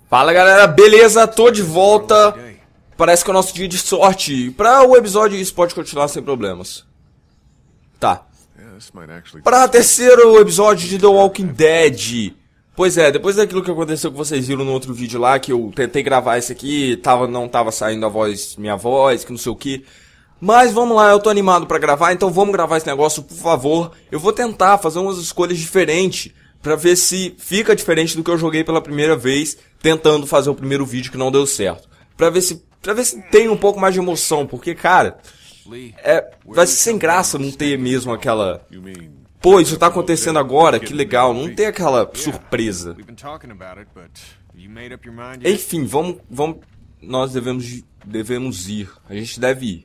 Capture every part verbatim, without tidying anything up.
Fala galera, beleza? Tô de volta. Parece que é o nosso dia de sorte. Pra o episódio isso pode continuar sem problemas. Tá. Para o terceiro episódio de The Walking Dead. Pois é, depois daquilo que aconteceu que vocês viram no outro vídeo lá, que eu tentei gravar esse aqui, tava, não tava saindo a voz, minha voz, que não sei o que. Mas vamos lá, eu tô animado pra gravar, então vamos gravar esse negócio, por favor. Eu vou tentar fazer umas escolhas diferentes, pra ver se fica diferente do que eu joguei pela primeira vez, tentando fazer o primeiro vídeo que não deu certo. Pra ver se, pra ver se tem um pouco mais de emoção, porque, cara, é, vai ser sem graça não ter mesmo aquela... Pô, isso tá acontecendo agora, que legal, não tem aquela surpresa. Enfim, vamos, vamos, nós devemos, devemos ir, a gente deve ir.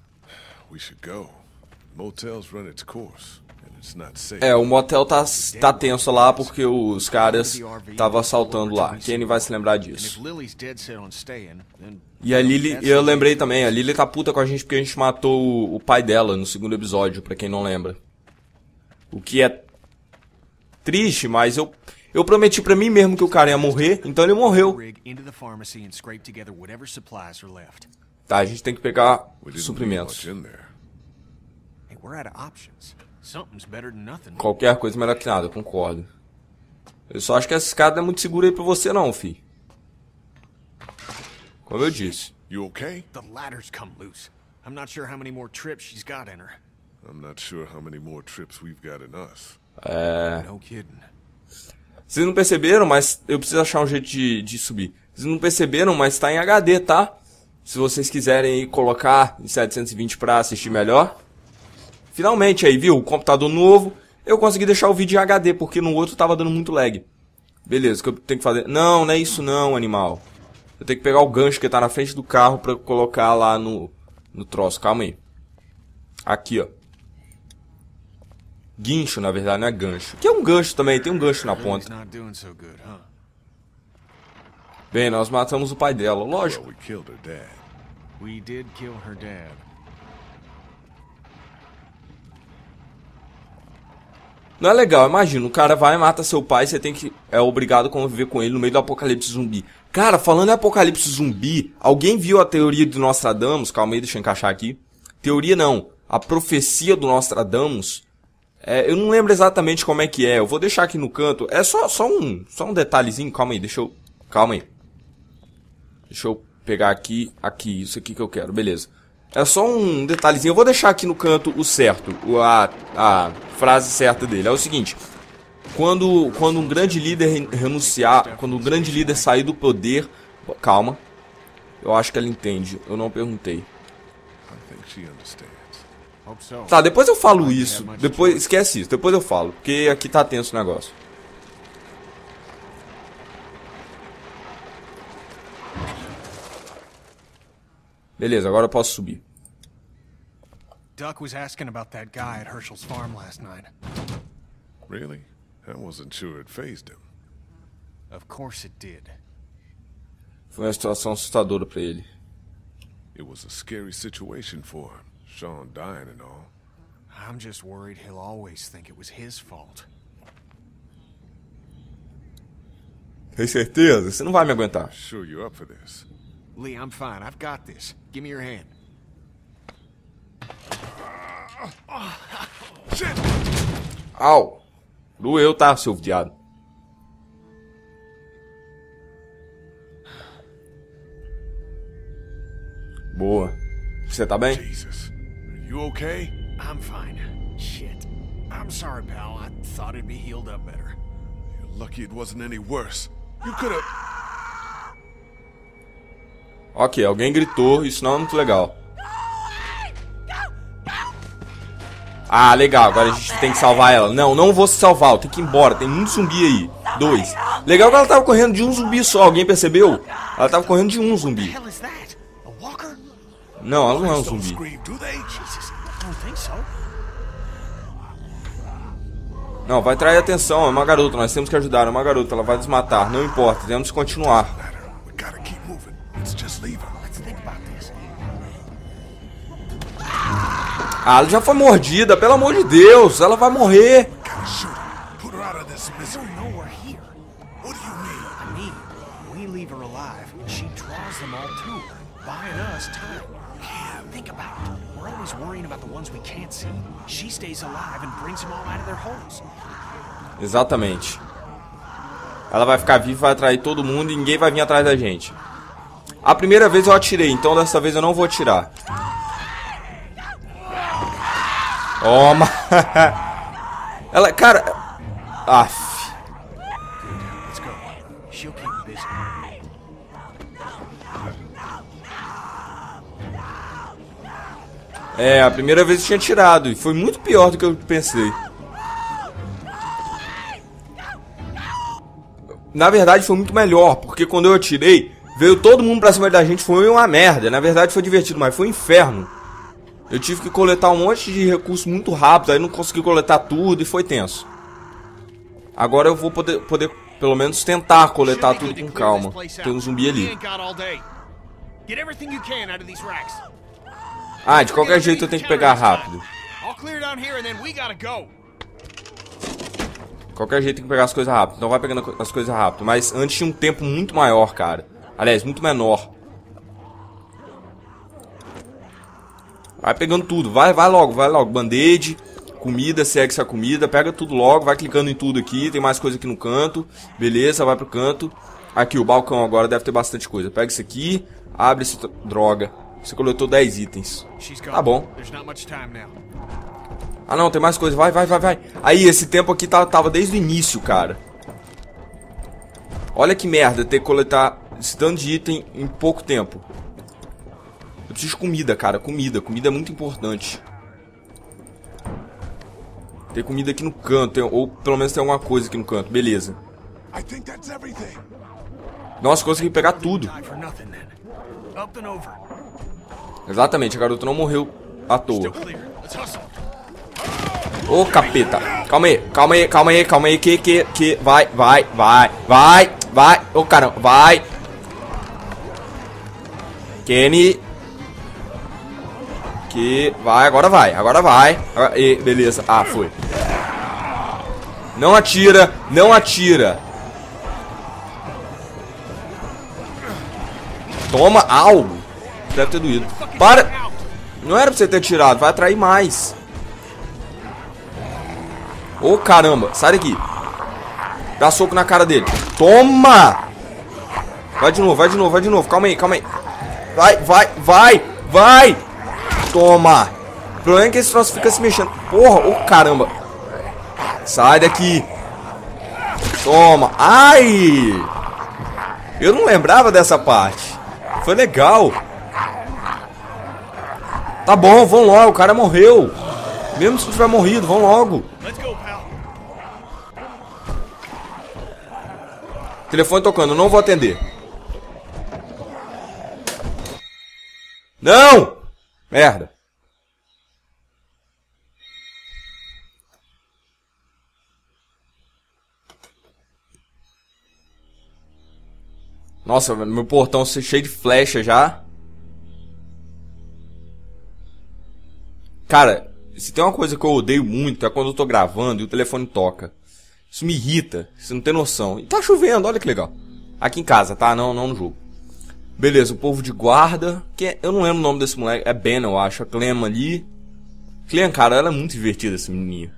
É, o motel tá, tá tenso lá porque os caras estavam assaltando lá. Kenny vai se lembrar disso. E a Lily, eu lembrei também, a Lily tá puta com a gente porque a gente matou o, o pai dela no segundo episódio, pra quem não lembra. O que é triste, mas eu, eu prometi pra mim mesmo que o cara ia morrer, então ele morreu. Tá, a gente tem que pegar suprimentos. Qualquer coisa melhor que nada, eu concordo. Eu só acho que essa escada não é muito segura aí pra você não, fi. Como eu disse. You okay? The ladder's come loose. I'm not sure how many more trips she's got in her. I'm not sure how many more trips we've got in us. É... No kidding. Vocês não perceberam, mas eu preciso achar um jeito de, de subir. Vocês não perceberam, mas tá em H D, tá? Se vocês quiserem colocar em setecentos e vinte pra assistir melhor. Finalmente aí, viu? O computador novo. Eu consegui deixar o vídeo em H D, porque no outro tava dando muito lag. Beleza, o que eu tenho que fazer? Não, não é isso não, animal. Eu tenho que pegar o gancho que tá na frente do carro pra colocar lá no, no troço. Calma aí. Aqui, ó. Guincho, na verdade, não é gancho. Que é um gancho também, tem um gancho na ponta. Bem, nós matamos o pai dela, lógico. Não é legal, imagina, o cara vai e mata seu pai, você tem que... é obrigado a conviver com ele no meio do apocalipse zumbi. Cara, falando em apocalipse zumbi, alguém viu a teoria do Nostradamus? Calma aí, deixa eu encaixar aqui. Teoria não, a profecia do Nostradamus. É, eu não lembro exatamente como é que é, eu vou deixar aqui no canto. É só, só, um, só um detalhezinho, calma aí, deixa eu... Calma aí. Deixa eu pegar aqui, aqui, isso aqui que eu quero, beleza. É só um detalhezinho, eu vou deixar aqui no canto o certo, a, a frase certa dele. É o seguinte, quando, quando um grande líder renunciar, quando um grande líder sair do poder... Calma, eu acho que ela entende, eu não perguntei. Tá, depois eu falo isso, depois, esquece isso, depois eu falo, porque aqui tá tenso o negócio. Beleza, agora eu posso subir. Duck was asking about that guy at Herschel's farm last night. Really? I wasn't sure it fazed him. Of course it did. Foi uma situação assustadora pra ele. It was a scary situation for him, Sean dying and all. I'm just worried he'll always think it was his fault. Tem certeza? Você não vai me aguentar. Sure you're up for this. Lee, I'm fine. I've got this. Give me your hand. Shit! Au! Doeu, tá, seu viado? Boa. Você tá bem? Jesus. Are you okay? I'm fine. Shit. I'm sorry, pal. I thought it'd be healed up better. You're lucky it wasn't any worse. You could have... Ok, alguém gritou, isso não é muito legal. Ah, legal, agora a gente tem que salvar ela. Não, não vou se salvar, eu tenho que ir embora, tem um zumbi aí. Dois. Legal que ela tava correndo de um zumbi só, alguém percebeu? Ela tava correndo de um zumbi. Não, ela não é um zumbi. Não, vai trair atenção, é uma garota, nós temos que ajudar, é uma garota, ela vai desmatar, não importa, temos que continuar. Ah, ela já foi mordida, pelo amor de Deus, ela vai morrer. less time. Yeah, think about it. We're always worrying about the ones we can't see. She stays alive and brings them all out of their holes. Exatamente. Ela vai ficar viva, vai atrair todo mundo e ninguém vai vir atrás da gente. A primeira vez eu atirei, então dessa vez eu não vou atirar. Toma! Ela, cara... Aff. É, a primeira vez eu tinha tirado e foi muito pior do que eu pensei. Na verdade foi muito melhor, porque quando eu atirei, veio todo mundo pra cima da gente, foi uma merda. Na verdade foi divertido, mas foi um inferno. Eu tive que coletar um monte de recursos muito rápido, aí não consegui coletar tudo e foi tenso. Agora eu vou poder, poder pelo menos tentar coletar tudo com calma. Tem um zumbi ali. Ah, de qualquer jeito eu tenho que pegar rápido. De qualquer jeito tem que pegar as coisas rápido. Então vai pegando as coisas rápido. Mas antes tinha um tempo muito maior, cara. Aliás, muito menor. Vai pegando tudo. Vai, vai logo, vai logo. Band-aid, comida, segue essa comida. Pega tudo logo, vai clicando em tudo aqui. Tem mais coisa aqui no canto. Beleza, vai pro canto. Aqui, o balcão agora deve ter bastante coisa. Pega isso aqui, abre essa droga. Você coletou dez itens. Tá bom. Ah não, tem mais coisa. Vai, vai, vai, vai. Aí, esse tempo aqui tá, tava desde o início, cara. Olha que merda ter que coletar esse tanto de item em pouco tempo. Eu preciso de comida, cara. Comida. Comida é muito importante. Tem comida aqui no canto. Tem, ou pelo menos tem alguma coisa aqui no canto. Beleza. Nossa, consegui pegar tudo. Exatamente, a garota não morreu à toa. Ô, capeta. Calma aí, calma aí, calma aí, calma aí. Que, que, que. Vai, vai, vai, vai, vai. Ô, caramba, vai. Kenny. Que. Vai, agora vai, agora vai. E, beleza. Ah, foi. Não atira, não atira. Toma, au. Deve ter doído. Para. Não era pra você ter tirado, vai atrair mais. Ô, caramba, sai daqui. Dá soco na cara dele. Toma. Vai de novo, vai de novo, vai de novo. Calma aí, calma aí. Vai, vai, vai, vai. Toma. O problema é que esse troço fica se mexendo. Porra, ô, caramba. Sai daqui. Toma. Ai. Eu não lembrava dessa parte. Foi legal. Tá bom, vão logo, o cara morreu. Mesmo se tiver morrido, vão logo. Telefone tocando, não vou atender. Não! Merda. Nossa, meu portão cheio de flecha já. Cara, se tem uma coisa que eu odeio muito é quando eu tô gravando e o telefone toca. Isso me irrita, você não tem noção. E tá chovendo, olha que legal. Aqui em casa, tá? Não, não no jogo. Beleza, o povo de guarda. Que é, eu não lembro o nome desse moleque. É Ben, eu acho. A Clem ali. Clem, cara, ela é muito divertida, essa menininha.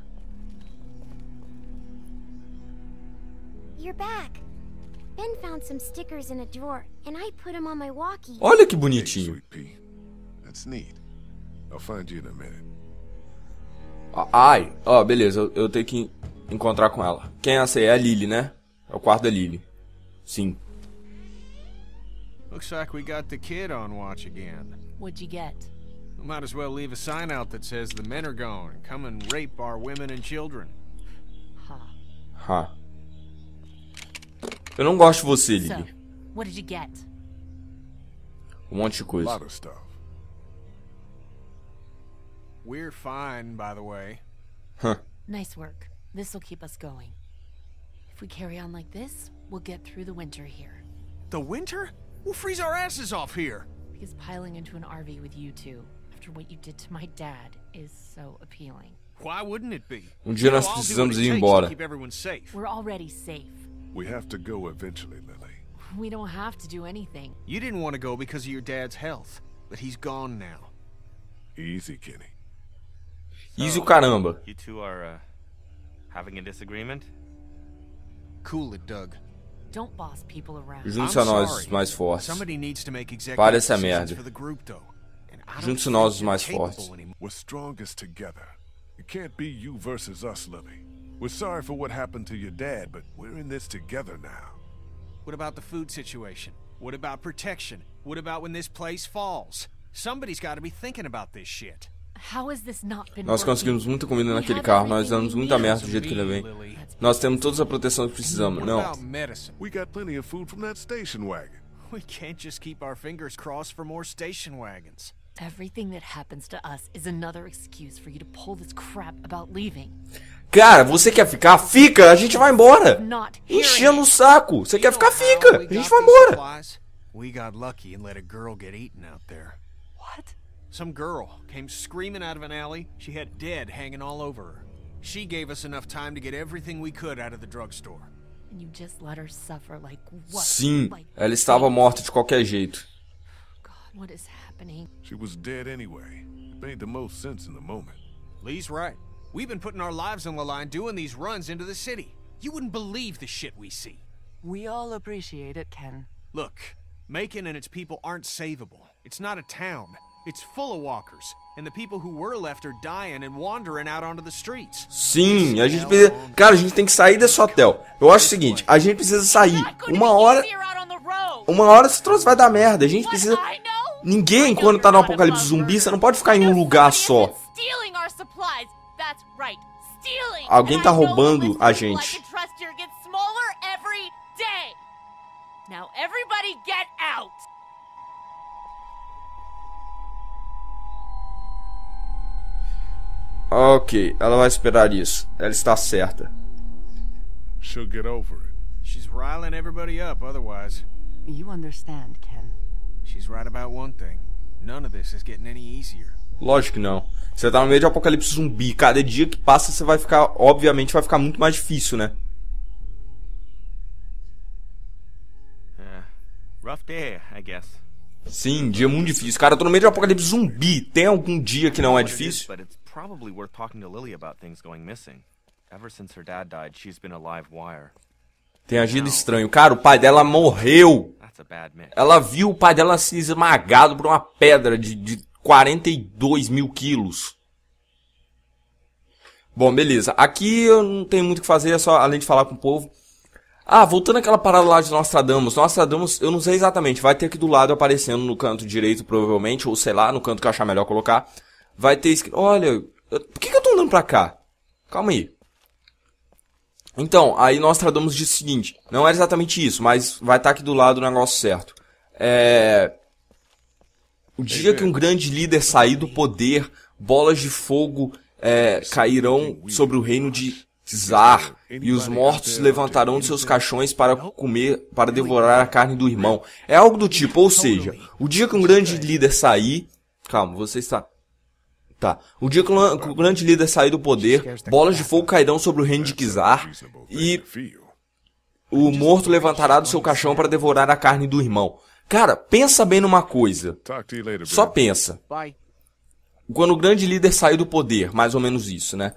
You're back. Ben found some stickers in a drawer and I put them on my walkie. Olha que bonitinho. That's neat. I'll find you in a minute. Ai, ó, oh, beleza, eu, eu tenho que encontrar com ela. Quem é essa aí? É a Lily, né? É o quarto da Lily. Sim. Looks like we got the kid on watch again. What'd you get? We might as well leave a sign out that says the men are gone. Come and rape our women and children. Ha. Ha. Eu não gosto de você, Lily. So, what did you get? Um monte de A coisa. lot of stuff. We're fine, by the way. Huh. Nice work. This'll keep us going. If we carry on like this, we'll get through the winter here. The winter? We'll freeze our asses off here. Because piling into an R V with you two, after what you did to my dad, is so appealing. Why wouldn't it be? Um dia nós You know, I'll do precisamos what ir it takes embora. to keep everyone safe. We're already safe. We have to go eventually, Lily. We don't have to do anything. You didn't want to go because of your dad's health. but he's gone now. Easy, Kenny. Easy o caramba. You two are uh, having a disagreement? Cool it, Doug. Don't boss people around. Junte-se a nós, os mais fortes. Somebody needs to make executive Pare essa decisions merda. for the group, though. And I don't Junte-se nós, os think mais you're fortes. capable anymore. We're strongest together. It can't be you versus us, Lily. We're sorry for what happened to your dad, but we're in this together now. What about the food situation? What about protection? What about when this place falls? Somebody's got to be thinking about this shit. How has this not been Nós conseguimos muita comida naquele carro, nós damos muita merda do jeito que ele vem. Nós temos toda a proteção que precisamos. What Não. about medicine? We got plenty of food from that station wagon. We can't just keep our fingers crossed for more station wagons. Everything that happens to us is another excuse for you to pull this crap about leaving. Cara, você quer ficar? Fica! A gente vai embora! Not Enchendo o saco! Você quer ficar? Fica! A gente vai embora! We got lucky and let a girl get eaten out there. What? Some girl came screaming out of an alley. She had dead hanging all over her. She gave us enough time to get everything we could out of the drugstore. And you just let her suffer like what? Sim, Like ela estava morta de qualquer jeito. God, what is happening? She was dead anyway. It made the most sense in the moment. Lee's right. We've been putting our lives on the line doing these runs into the city. You wouldn't believe the shit we see. We all appreciate it, Ken. Look, Macon and its people aren't savable. It's not a town. It's full of walkers. And the people who were left are dying and wandering out onto the streets. Sim, a gente precisa... Cara, a gente tem que sair desse hotel. Eu acho o seguinte, a gente precisa sair. Uma hora... Uma hora esse troço vai dar merda. A gente precisa... Ninguém, quando tá no apocalipse zumbi, você não pode ficar em um lugar só. Alguém tá roubando a gente. Now everybody get out. Ok, ela vai esperar isso. Ela está certa. She'll get over it. She's riling everybody up otherwise. You understand, Ken. She's right about one thing. None of this is getting any easier. Lógico que não. Você tá no meio de apocalipse zumbi. Cada dia que passa você vai ficar... Obviamente vai ficar muito mais difícil, né? Uh, rough day, I guess. Sim, dia muito difícil. Cara, eu tô no meio de apocalipse zumbi. Tem algum dia que não é difícil? But it's probably worth talking to Lily about things going missing. Ever since her dad died, she's been a live wire. Tem agido estranho. Cara, o pai dela morreu. That's a bad mix. Ela viu o pai dela ser esmagado por uma pedra de, de quarenta e dois mil quilos. Bom, beleza. Aqui eu não tenho muito o que fazer, é só além de falar com o povo. Ah, voltando àquela parada lá de Nostradamus. Nostradamus, eu não sei exatamente. Vai ter aqui do lado aparecendo no canto direito, provavelmente. Ou sei lá, no canto que eu achar melhor colocar. Vai ter escrito... Olha, eu, por que, que eu tô andando pra cá? Calma aí. Então, aí Nostradamus diz o seguinte. Não é exatamente isso, mas vai estar aqui do lado o negócio certo. É... O dia que um grande líder sair do poder, bolas de fogo é, cairão sobre o reino de Czar, e os mortos se levantarão de seus caixões para comer, para devorar a carne do irmão. É algo do tipo, ou seja, o dia que um grande líder sair... Calma, você está... Tá. O dia que o grande líder sair do poder, bolas de fogo cairão sobre o reino de Czar, e o morto levantará do seu caixão para devorar a carne do irmão. Cara, pensa bem numa coisa. Só pensa. Quando o grande líder sair do poder, mais ou menos isso, né?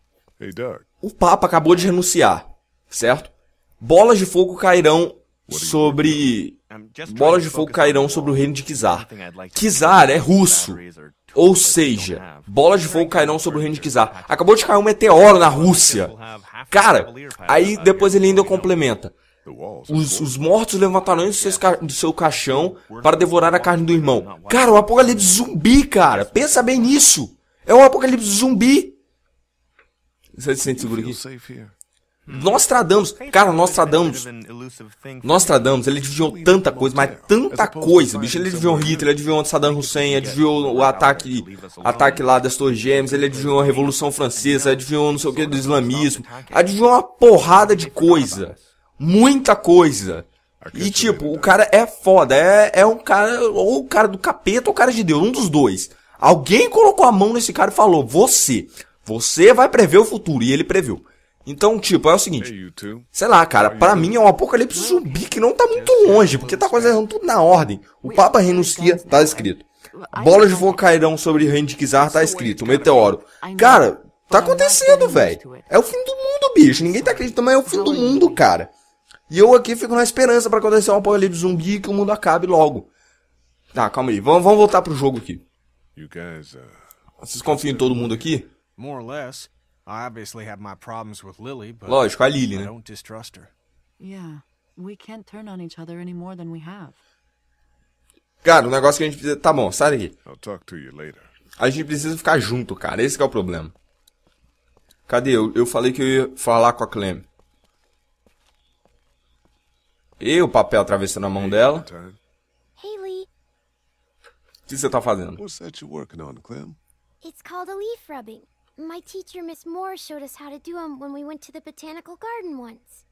O Papa acabou de renunciar, certo? Bolas de fogo cairão sobre... Bolas de fogo cairão sobre o reino de Czar. Czar é russo. Ou seja, bolas de fogo cairão sobre o reino de Czar. Acabou de cair um meteoro na Rússia. Cara, aí depois ele ainda complementa. Os, os mortos levantarão do, seus, do seu caixão para devorar a carne do irmão. Cara, o apocalipse zumbi, cara. Pensa bem nisso. É um apocalipse zumbi. Você se sente seguro aqui? Nostradamus, cara, Nostradamus, Nostradamus, ele adivinhou tanta coisa, mas tanta coisa, bicho, ele adivinhou Hitler, ele adivinhou Saddam Hussein, ele adivinhou o ataque, ataque lá das Torres Gêmeas, ele adivinhou a Revolução Francesa, adivinhou não sei o que do islamismo, adivinhou uma porrada de coisa, muita coisa, e tipo, o cara é foda, é, é um cara, ou o cara do capeta ou o cara de Deus, um dos dois, alguém colocou a mão nesse cara e falou, você, você vai prever o futuro, e ele previu. Então, tipo, é o seguinte, sei lá, cara, pra mim é um apocalipse zumbi que não tá muito longe, porque tá acontecendo tudo na ordem. O Papa renuncia, tá escrito. Bolas de fogo cairão sobre Rendikizar, tá escrito, meteoro. Cara, tá acontecendo, velho. É o fim do mundo, bicho. Ninguém tá acreditando, mas é o fim do mundo, cara. E eu aqui fico na esperança pra acontecer um apocalipse zumbi e que o mundo acabe logo. Tá, calma aí. Vamos, vamos voltar pro jogo aqui. Vocês confiam em todo mundo aqui? More or less. I obviously have my problems with Lily, but Lógico, a Lily, I né? don't distrust her. Yeah, we can't turn on each other any more than we have. Cara, o negócio que a gente precisa... Tá bom, sai daqui. I'll talk to you later. A gente precisa ficar junto, cara. Esse que é o problema. Cadê? Eu, eu falei que eu ia falar com a Clem. E o papel atravessando a mão dela. Hey, Lee. O que você tá fazendo? What's that you're working on, Clem? It's called a leaf rubbing. My teacher, Miss Moore, showed us how to do them when we went to the botanical garden once.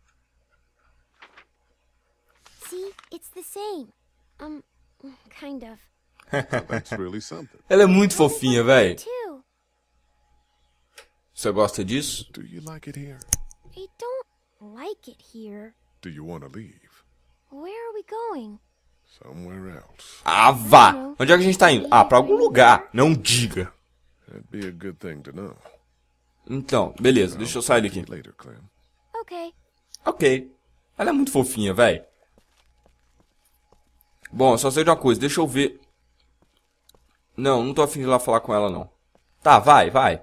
See? It's the same. Um, kind of. That's really something. Ela é muito fofinha, velho. Too. Você gosta disso? Do you like it here? I don't like it here. Do you want to leave? Where are we going? Somewhere else. Ah, vá! Onde é que a gente tá indo? Ah, pra algum lugar. Não diga. That'd be a good thing to know. Então, beleza. Deixa eu sair daqui. Later, Clem. Okay. Ok. Ela é muito fofinha, velho. Bom, só sei de uma coisa. Deixa eu ver. Não, não tô afim de ir lá falar com ela, não. Tá, vai, vai.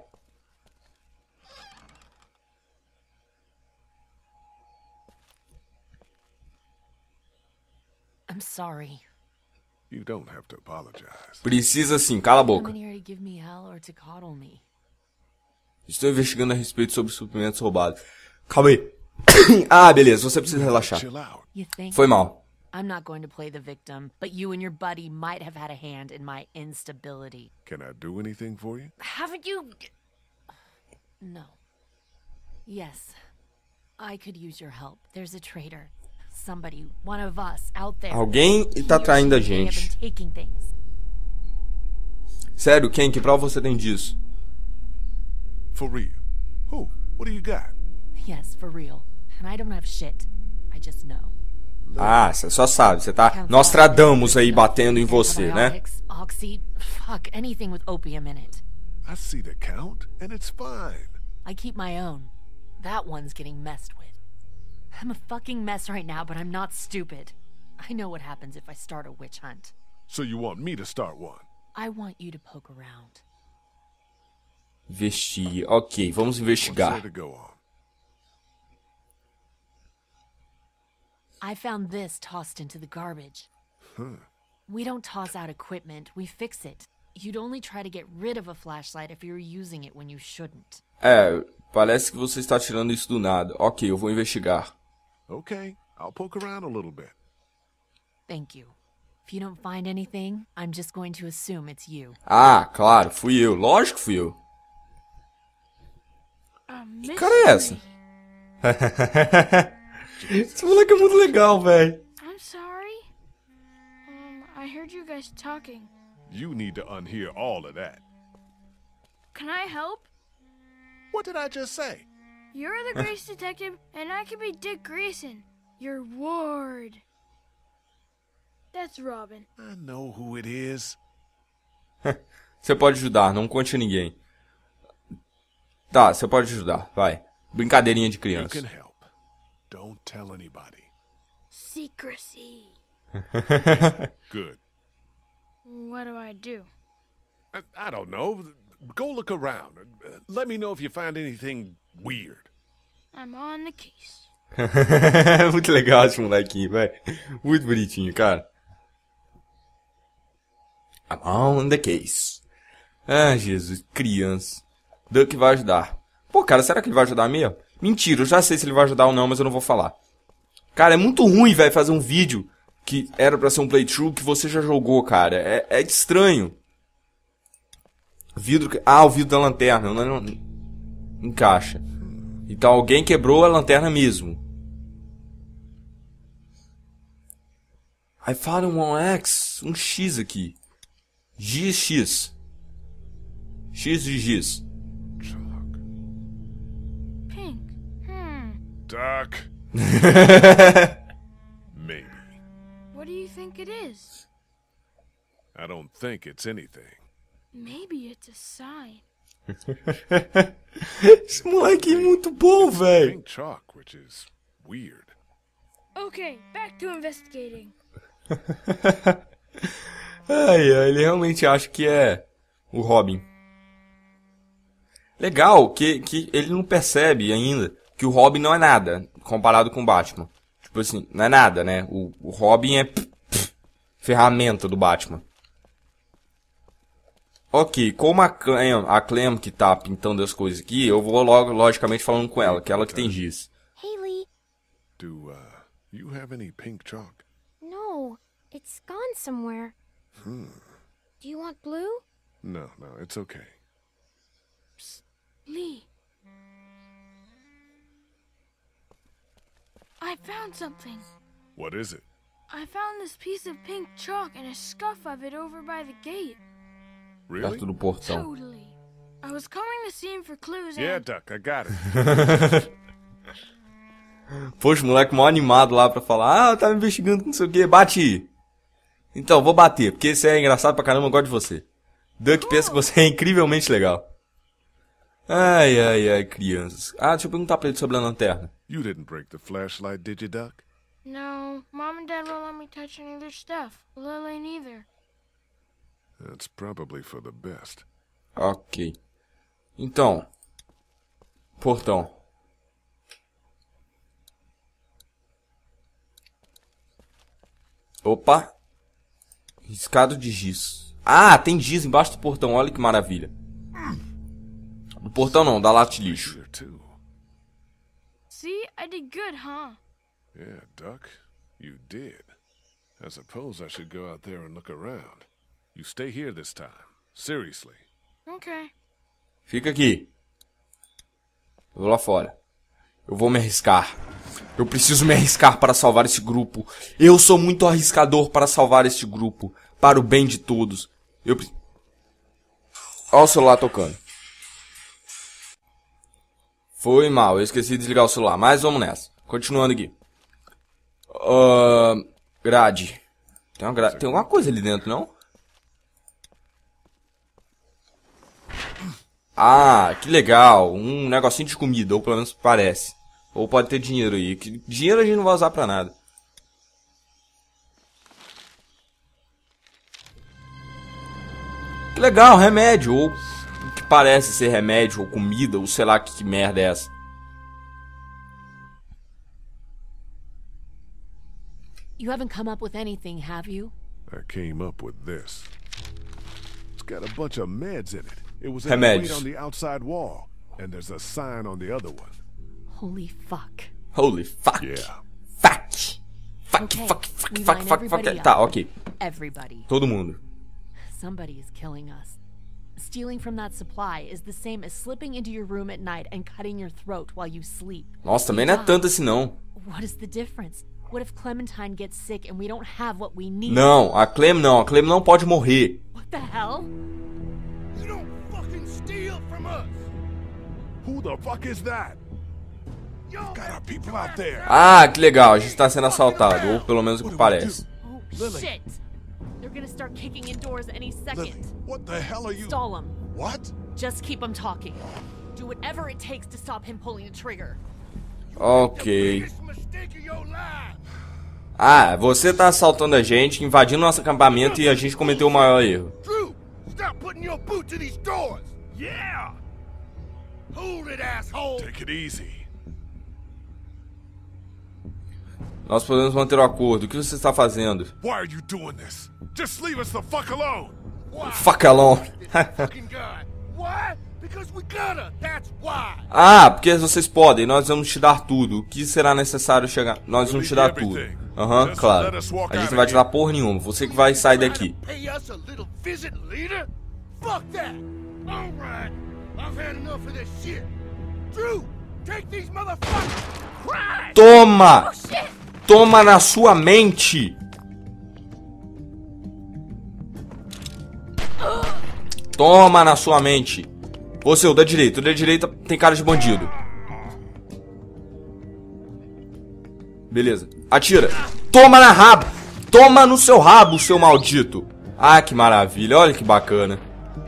I'm sorry. You don't have to apologize. Precisa sim, cala a boca. Come in here to give me hell or to coddle me. Estou investigando a respeito sobre suprimentos roubados. Calma aí. Ah, beleza, você precisa relaxar. Chill out. You think? Foi mal. I'm not going to play the victim, but you and your buddy might have had a hand in my instability. Can I do anything for you? Haven't you? No. Yes. I could use your help. There's a traitor. Somebody, one of us, out there. Alguém tá traindo a He or she may have gente. been taking things. Sério, Ken, que prova você tem disso? For real? Who? What do you got? Yes, for real. And I don't have shit. I just know. Ah, você só sabe, você tá Nostradamus aí batendo em você, né? Antibiotics, oxy, fuck, anything with opium in it. I see the count, and it's fine. I keep my own. That one's getting messed with. I'm a fucking mess right now, but I'm not stupid. I know what happens if I start a witch hunt. So you want me to start one? I want you to poke around. Investir. Ok, vamos What's there investigar. to go on? I found this tossed into the garbage. Huh. We don't toss out equipment, we fix it. You'd only try to get rid of a flashlight if you were using it when you shouldn't. É, parece que você está tirando isso do nada. Ok, eu vou investigar. Okay, I'll poke around a little bit. Thank you. If you don't find anything, I'm just going to assume it's you. Ah, claro, fui eu. Lógico que fui eu. Que cara é essa? Esse moleque é muito legal, velho. I'm sorry. Um, I heard you guys talking. You need to unhear all of that. Can I help? What did I just say? You're the Grace detective, and I can be Dick Grayson, your ward. That's Robin. I know who it is. Você pode ajudar, não conte a ninguém. Tá, você pode ajudar, vai. Brincadeirinha de You criança. can help. Don't tell anybody. Secrecy. Good. What do I do? I, I don't know. Go look around. Uh, Let me know if you find anything weird. I'm on the case. Muito legal esse molequinho, velho. Muito bonitinho, cara. I'm on the case. Ah, Jesus, criança. Duck vai ajudar. Pô, cara, será que ele vai ajudar mesmo? Mentira, eu já sei se ele vai ajudar ou não, mas eu não vou falar. Cara, é muito ruim, velho, fazer um vídeo que era pra ser um playthrough que você já jogou, cara. É, é estranho. Vidro... que- Ah, o vidro da lanterna. Não, não... Encaixa. Então alguém quebrou a lanterna mesmo. I found um X. Um X aqui. G X. X de X. Chuck. Pink. Hmm. Doc. Maybe. What do you think it is? I don't think it's anything. Maybe it's a sign. Esse moleque é muito bom, velho. Pink chalk, which is weird. Okay, back to investigating. Ai, ai, ele realmente acha que é o Robin. Legal que, que ele não percebe ainda que o Robin não é nada comparado com o Batman. Tipo assim, não é nada, né? O, o Robin é pff, pff, ferramenta do Batman. Ok, como a Clem, a Clem que tá pintando as coisas aqui, eu vou logo, logicamente, falando com ela, que é ela que tem giz. Haley. Do, uh, you have any pink chalk? No, it's gone somewhere. Hmm. Do you want blue? No, no, it's okay. Psst, Lee. I found something. What is it? I found this piece of pink chalk and a scuff of it over by the gate. Really? Perto do portão. Totally. I was combing the scene for clues Yeah, and... Duck, I got it. Poxa, o moleque mó animado lá pra falar, ah, eu tava investigando não sei o que, bate. Então, vou bater, porque você é engraçado pra caramba, eu gosto de você. Duck pensa que você é incrivelmente legal. Ai, ai, ai, crianças. Ah, deixa eu perguntar pra ele sobre a lanterna. You didn't break the flashlight, did you, Duck? No, Mom and Dad won't let me touch any of their stuff. Lily neither. That's probably for the best. Ok. Então. Portão. Opa. Riscado de giz. Ah, tem giz embaixo do portão. Olha que maravilha. Do portão não, da lata de lixo. Here too. See, I did good, huh? Yeah, Duck, you did. I suppose I should go out there and look around. You stay here this time. Seriously. Okay. Fica aqui. Eu vou lá fora. Eu vou me arriscar. Eu preciso me arriscar para salvar esse grupo. Eu sou muito arriscador para salvar este grupo. Para o bem de todos. Eu pre... Olha o celular tocando. Foi mal, eu esqueci de desligar o celular. Mas vamos nessa. Continuando aqui. Uh, grade. Tem, uma gra... Tem alguma coisa ali dentro, não? Ah, que legal. Um negocinho de comida, ou pelo menos parece. Ou pode ter dinheiro aí. Que dinheiro a gente não vai usar pra nada. Que legal, remédio. Ou o que parece ser remédio, ou comida, ou sei lá que, que merda é essa. You haven't come up with anything, have you? I came up with this. It's got a bunch of meds in it. It was in the weight on the outside wall, and there's a sign on the other one. Holy fuck. Holy fuck. Yeah. Fuck. Fuck, Okay, fuck, fuck, we fuck, line fuck, fuck. everybody Tá, up. ok. Everybody. Todo mundo. Somebody is killing us. Stealing from that supply is the same as slipping into your room at night and cutting your throat while you sleep. Nossa, também não é tanto assim não. What is the difference? What if Clementine gets sick and we don't have what we need? Não, a Clem não. A Clem não pode morrer. What the hell? You don't fucking steal from us. Who the fuck is that? Got our people out there. Ah, que legal. A gente tá sendo assaltado. Ou pelo menos o que parece. Oh, Lily. shit! They're gonna start kicking in doors any second. Lily, what the hell are you? Stall him. What? Just keep him talking. Do whatever it takes to stop him pulling the trigger. Ok. Ah, você tá assaltando a gente, invadindo nosso acampamento e a gente cometeu o maior erro. Drew, stop putting your boots in these doors. Yeah. Hold it, asshole. Take it easy. Nós podemos manter o acordo. O que você está fazendo? Why are you doing this? Just leave us the fuck alone. Fuck alone. Fucking guy. Why? Because we gotta. That's why. Ah, porque vocês podem. Nós vamos te dar tudo. O que será necessário chegar? Nós vamos te dar tudo. Aham, uhum, claro. A gente não vai te dar porra nenhuma. Você que vai sair daqui. Fuck that. All right. I've had enough of this shit. Drew, take these motherfuckers. Toma! Toma na sua mente! Toma na sua mente! Você, o da direita. O da direita tem cara de bandido. Beleza. Atira. Toma na rabo! Toma no seu rabo, seu maldito! Ah, que maravilha. Olha que bacana.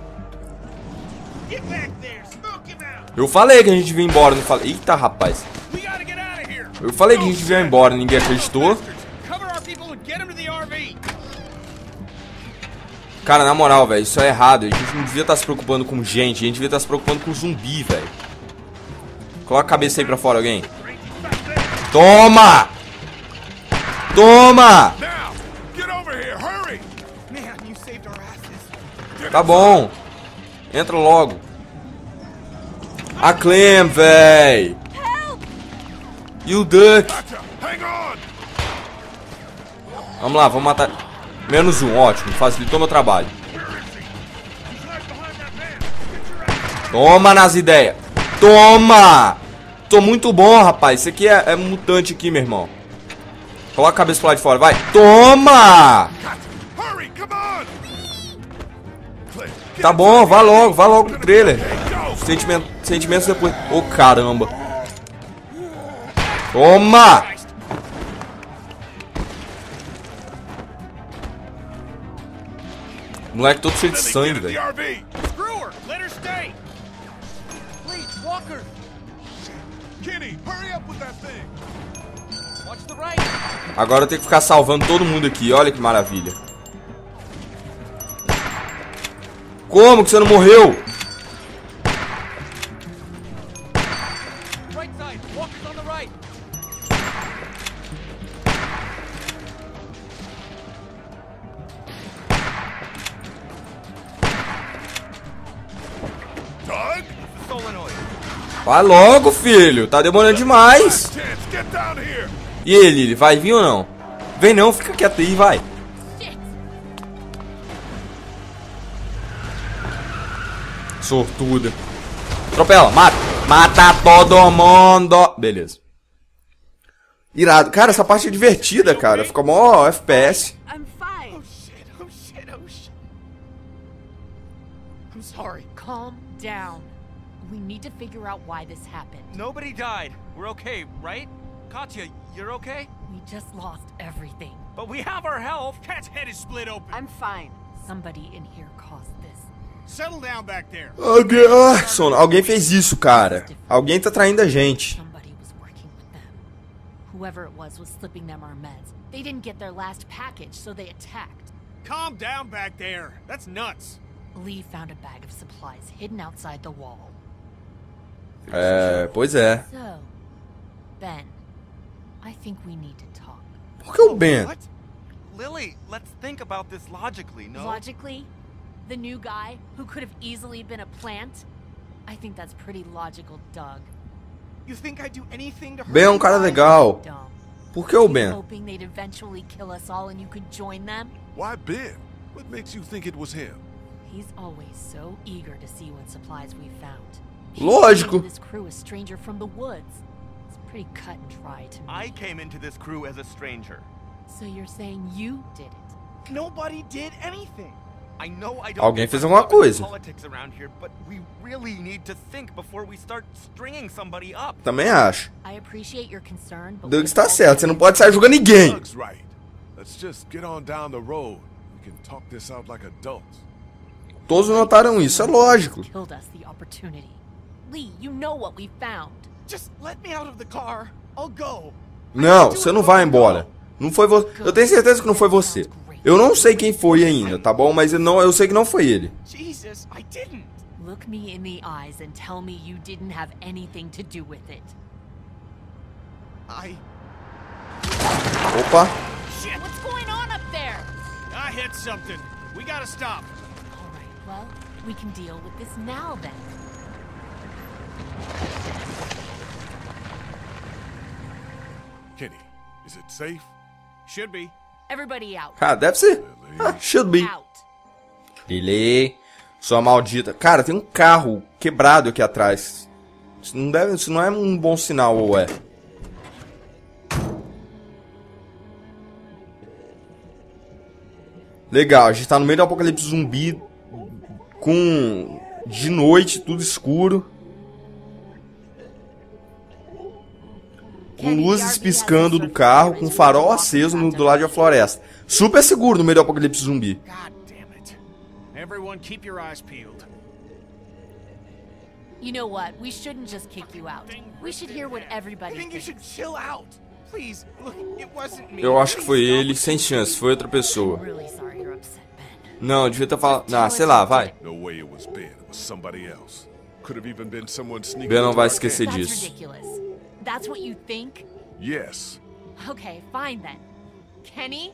Eu falei que a gente vinha embora. Não falei... Eita, rapaz. Eu falei que a gente vinha embora. Ninguém acreditou. Cara, na moral, velho. Isso é errado. A gente não devia estar se preocupando com gente. A gente devia estar se preocupando com zumbi, velho. Coloca a cabeça aí pra fora, alguém. Toma! Toma! Tá bom. Entra logo. A Clem, véi. E o Duck. Vamos lá, vamos matar. Menos um, ótimo. Facilitou meu trabalho. Toma nas ideias. Toma! Tô muito bom, rapaz. Isso aqui é, é mutante aqui, meu irmão. Coloca a cabeça pro lado de fora, vai. Toma! Tá bom, vá logo, vá logo pro trailer. Sentimento, sentimentos depois. Ô, oh, caramba. Toma! Moleque todo cheio de sangue, velho. Agora eu tenho que ficar salvando todo mundo aqui. Olha que maravilha. Como que você não morreu? Vai logo, filho. Tá demorando demais. E ele, ele vai vir ou não? Vem não, fica quieto aí, vai. Sortuda. Atropela, mata. Mata todo mundo. Beleza. Irado. Cara, essa parte é divertida, cara. Fica mó F P S. I'm fine. Oh shit, oh shit, oh shit. I'm sorry. Calm down. We need to figure out why this happened. Nobody died. We're okay, right? Katya, you're okay? We just lost everything. But we have our health. Cat's head is split open. I'm fine. Somebody in here caused this. Settle down back there. Alguém, ah, Son, alguém fez isso, cara. Alguém tá traindo a gente. Somebody was working with them. Whoever it was was slipping them our meds. They didn't get their last package, so they attacked. Calm down back there. That's nuts. Lee found a bag of supplies hidden outside the wall. É, pois é. So, Ben, I think we need to talk. Por que o Ben? What? Lily, let's think about this logically, no? Logically? The new guy, who could have easily been a plant? I think that's pretty logical, Doug. You think I'd do anything to hurt Ben é um cara legal. Por que o Ben? Hoping they'd eventually kill us all and you could join them? Why Ben? What makes you think it was him? He's always so eager to see what supplies we found. Lógico. This crew a stranger from the woods. It's pretty cut and dry to me. I came into this crew as a stranger. So you're saying you did it? Nobody did anything. I know I don't Alguém fez alguma coisa. Politics around here, but we really need to think before we start stringing somebody up. Também acho. I appreciate your concern, but Doug está certo, você não pode sair julgando ninguém. Doug's right. Let's just get on down the road. We can talk this out like adults. Todos notaram isso, é lógico. Killed us the opportunity. Lee, you know what we found. Just let me out of the car. I'll go. Não, você não vai embora. Não foi você. Eu tenho certeza que não foi você. Eu não sei quem foi ainda, tá bom? Mas eu, não, eu sei que não foi ele. Jesus, I didn't. Look me in the eyes and tell me you didn't have anything to do with it. I... Opa. Shit. What's going on up there? I hit something. We gotta stop. All right, well, we can deal with this now then. Kenny, is it safe? Should be. Everybody out. Ah, deve ser. Ah, should be. Out. Lily, sua maldita. Cara, tem um carro quebrado aqui atrás. Isso não, deve, isso não é um bom sinal, ou é? Legal, a gente tá no meio do apocalipse zumbi. Com... de noite, tudo escuro. Com luzes piscando do carro, com farol aceso no, do lado da floresta. Super seguro no meio do apocalipse zumbi. God damn everyone keep your eyes peeled. You know what? We shouldn't just kick you out. We should hear what everybody I think you thinks. should chill out. Please, look, it wasn't me. Eu acho que foi ele, sem chance, foi outra pessoa. I'm really sorry you're upset, Ben. Não, eu devia ter falado. Ah, sei lá, vai. No way it was Ben. It was somebody else. Could have even been someone sneaking. Ben não into vai our esquecer camp. That's disso. ridiculous. That's what you think? Yes. Okay, fine then. Kenny?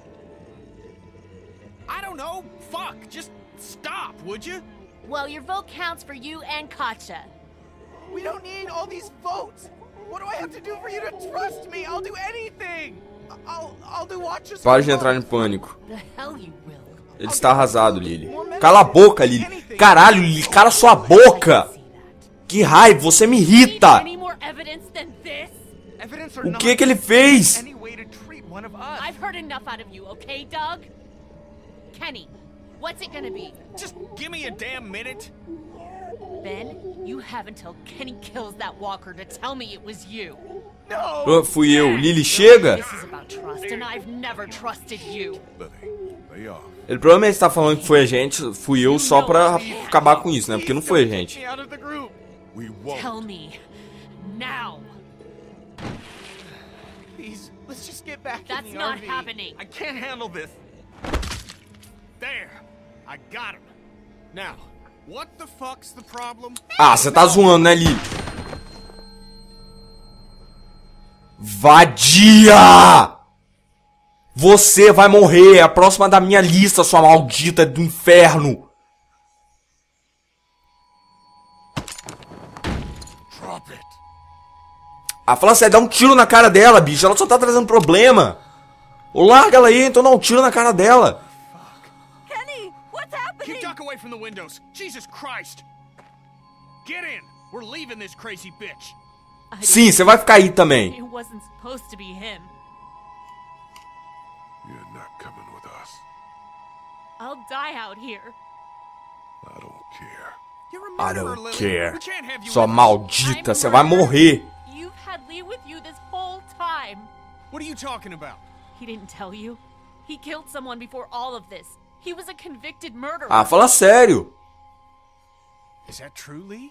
I don't know. Fuck. Just stop, would you? Well, your vote counts for you and Katja. We don't need all these votes. What do I have to do for you to trust me? I'll do anything. I'll I'll do watches. Pare de entrar em pânico. The hell you will. Ele está arrasado, Lily. Cala a boca, Lily. Caralho, Lily, cala sua boca. Que raiva, você me irrita. Any more evidence than this? Evidence or O not, que que ele fez? any way to treat one of us. I've heard enough out of you, okay, Doug? Kenny, what's it gonna be? Just give me a damn minute. Ben, you have until Kenny kills that walker to tell me it was you. No. Oh, fui eu. Lily, chega. This is about trust, and I've never trusted you. Lily, lay off. Ele provavelmente está falando que foi a gente, fui eu só pra acabar com isso, né? Porque não foi a gente. Get me out of the group. We won't. Tell me now. Please, let's just get back That's in the not R V. happening. I can't handle this. There. I got him. Now, what the fuck's the problem? Ah, você tá zoando, né, Lily? Vadia! Você vai morrer, é a próxima da minha lista, sua maldita do inferno. Drop it. Ah, fala sério, dá um tiro na cara dela, bicho. Ela só tá trazendo problema. Ou larga ela aí, então dá um tiro na cara dela. Kenny, what's happening? Keep Duck away from the windows. Jesus Christ. Get in. We're leaving this crazy bitch. Sim, você vai ficar aí também. It wasn't supposed to be him. You're not coming with us. I'll die out here. I don't care. You're a I murderer, don't Lily. care. We can't have you Sua with us. maldita, I'm você vai murdered. morrer. You've had Lee with you this whole time. What are you talking about? He didn't tell you. He killed someone before all of this. He was a convicted murderer. Ah, fala sério. Is that true, Lee?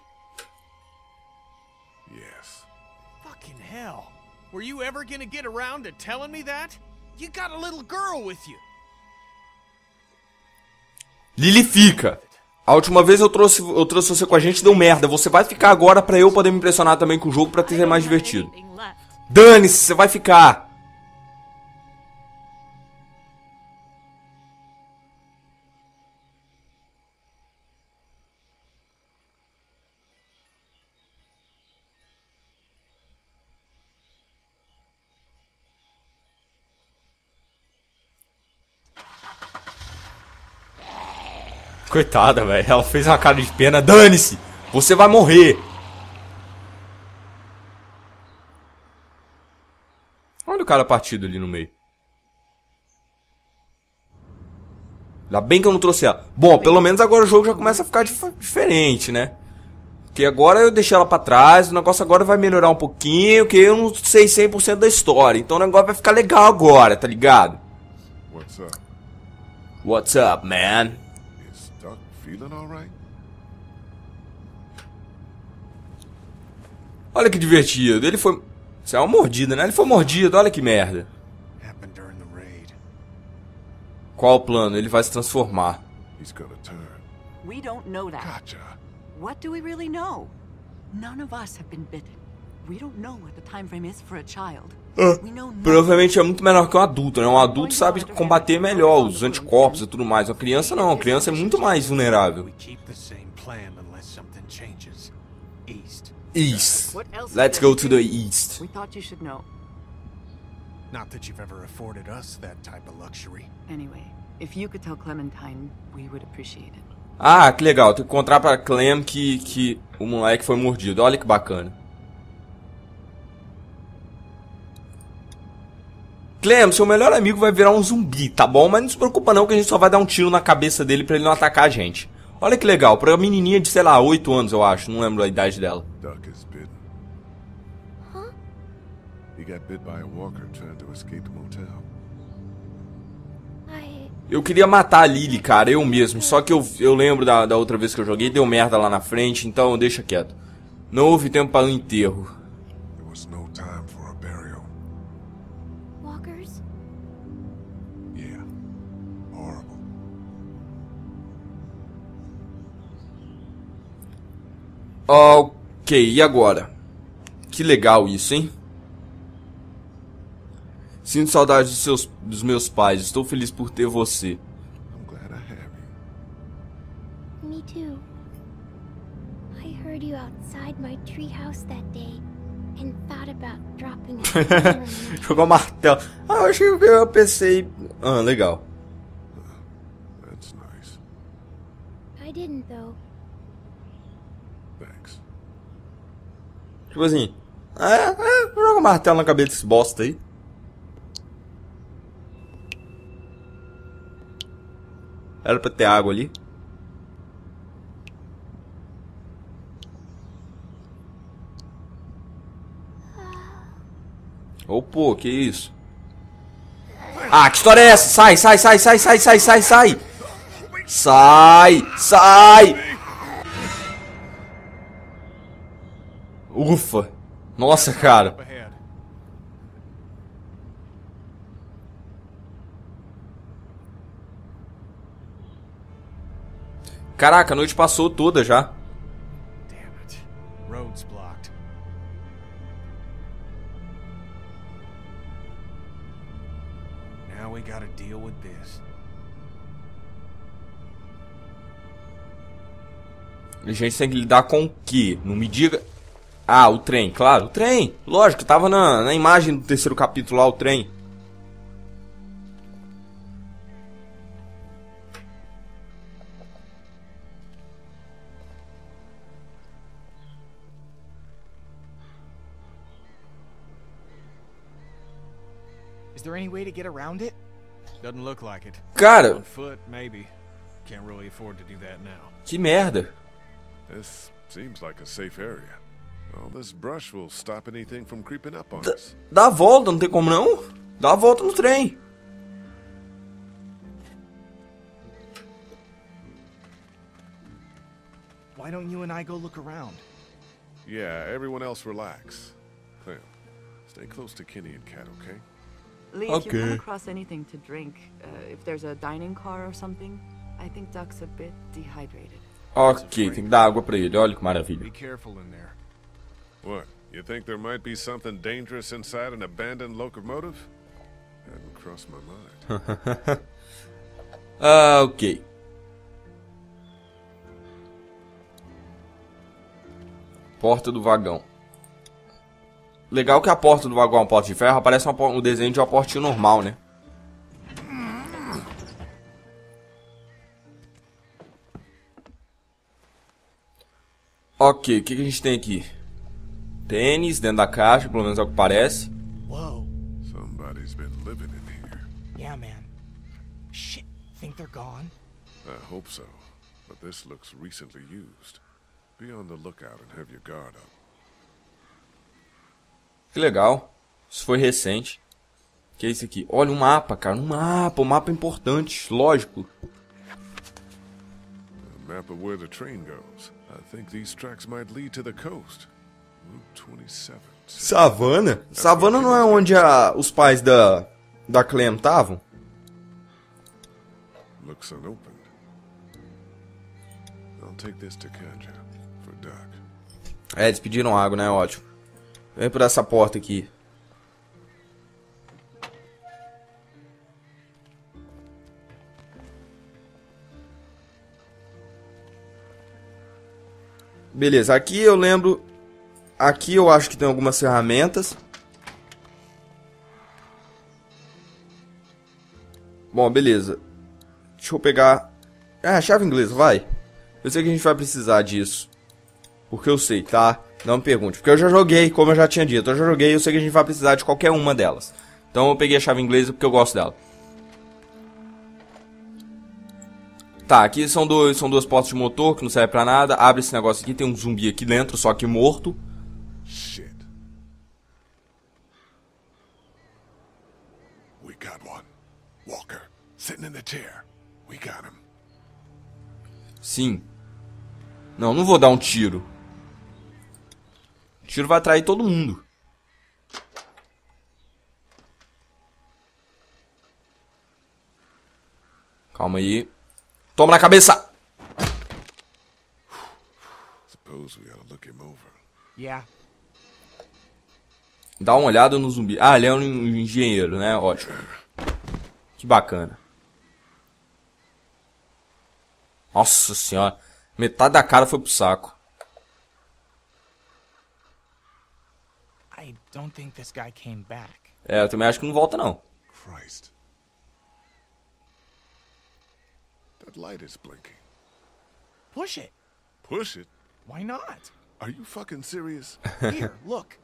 Yes. Fucking hell. Were you ever gonna get around to telling me that? You got a little girl with you. Lily fica. A última vez eu trouxe, eu trouxe você com a gente, deu merda. Você vai ficar agora pra eu poder me impressionar também com o jogo pra ter ser mais divertido. Dane-se, você vai ficar. Coitada, velho. Ela fez uma cara de pena. Dane-se! Você vai morrer! Olha o cara partido ali no meio. Ainda bem que eu não trouxe ela. Bom, pelo menos agora o jogo já começa a ficar dif diferente, né? Porque agora eu deixei ela pra trás. O negócio agora vai melhorar um pouquinho. Que eu não sei cem por cento da história. Então o negócio vai ficar legal agora, tá ligado? What's up? What's up, man? Is Duck feeling all right? Olha que divertido. Ele foi... Isso é uma mordida, né? Ele foi mordido. Olha que merda. Happened during the raid. Qual o plano? Ele vai se transformar. He's gonna turn. We don't know that. Gotcha. What do we really know? None of us have been bitten. We don't know what the time frame is for a child. We know nothing. Provavelmente é muito melhor que um adulto, né? Um adulto sabe combater melhor os anticorpos e tudo mais. Uma criança não. Uma criança é muito mais vulnerável. We keep the same plan unless something changes. East. East. What else Let's is there go to the east. We thought you should know. Not that you've ever afforded us that type of luxury. Anyway, if you could tell Clementine, we would appreciate it. Ah, que legal. Tem que encontrar pra Clem que, que o moleque foi mordido. Olha que bacana. Clem, seu melhor amigo vai virar um zumbi, tá bom? Mas não se preocupa não que a gente só vai dar um tiro na cabeça dele pra ele não atacar a gente. Olha que legal. Pra menininha de, sei lá, oito anos, eu acho. Não lembro a idade dela. Duck is bitten. Huh? He got bit by a walker trying to escape the motel. I... Eu queria matar a Lily, cara, eu mesmo. Só que eu, eu lembro da, da outra vez que eu joguei, deu merda lá na frente, então deixa quieto. Não houve tempo para o enterro. Walkers? Yeah. Horrible. Ok, e agora? Que legal isso, hein? Sinto saudade dos, seus, dos meus pais. Estou feliz por ter você. I'm glad I have you. Me too. I heard you outside my treehouse that day and thought about dropping a Jogou martelo. Ah, eu achei que eu pensei. Ah, legal. That's nice. I didn't though. Thanks. Tipo assim. É, é, joga martelo na cabeça desse bosta aí. Era pra ter água ali. Ô, pô, que isso? Ah, que história é essa? Sai, sai, sai, sai, sai, sai, sai, sai! Sai, sai! Ufa! Nossa, cara! Caraca, a noite passou toda já. Damn it. Road's blocked. Now we gotta deal with this. A gente tem que lidar com o quê? Não me diga... Ah, o trem, claro, o trem. Lógico, tava na, na imagem do terceiro capítulo lá, o trem. Is there any way to get around it? Doesn't look like it. Cara, On foot, maybe. Can't really afford to do that now. que merda. This seems like a safe area. All this brush will stop anything from creeping up on D us. dá a volta, não tem como não? Dá a volta no trem. Why don't you and I go look around? Yeah, everyone else relax. Clem, stay close to Kenny and Kat, okay? Lee, if you come Okay. across anything to drink, uh, if there's a dining car or something, I think Duck's a bit dehydrated. Ok, tem que dar água pra ele, olha que maravilha. Be careful in there. What? You think there might be something dangerous inside an abandoned locomotive? Hadn't crossed my mind. Ah, ok. Porta do vagão. Legal que a porta do vagão é uma porta de ferro, aparece uma, um desenho de uma portinha normal, né? Ok, o que, que a gente tem aqui? Tênis dentro da caixa, pelo menos é o que parece. Whoa. Somebody's been living in here. Yeah, man. Shit. Think they're gone? I hope so, but this looks recently used. Be on the lookout and have your guard up. Que legal. Isso foi recente. Que é isso aqui? Olha um mapa, cara. Um mapa. Um mapa importante. Lógico. A map of where the train goes. I think these tracks might lead to the coast. Route twenty-seven. Savana? Savana não é onde a, os pais da, da Clem estavam? Looks unopened. I'll take this to Kanja for Duck. É, eles pediram água, né? Ótimo. Vem por essa porta aqui. Beleza, aqui eu lembro... Aqui eu acho que tem algumas ferramentas. Bom, beleza. Deixa eu pegar... Ah, chave inglesa, vai. Eu sei que a gente vai precisar disso. Porque eu sei, tá? Não me pergunte. Porque eu já joguei, como eu já tinha dito. Eu já joguei, eu sei que a gente vai precisar de qualquer uma delas. Então eu peguei a chave inglesa porque eu gosto dela. Tá, aqui são, dois, são duas portas de motor que não serve pra nada. Abre esse negócio aqui, tem um zumbi aqui dentro, só que morto. Shit. We got one. Walker, Sitting in the chair. We got him. Sim. Não, não vou dar um tiro. O tiro vai atrair todo mundo. Calma aí. Toma na cabeça! Suppose we ought to look him over. Yeah. Dá uma olhada no zumbi. Ah, ele é um engenheiro, né? Ótimo. Que bacana. Nossa senhora. Metade da cara foi pro saco. I don't think this guy came back. É, eu também acho que não volta, não. Christ. That light is blinking. Push it. Push it? Why not? Are you fucking serious? Here, look.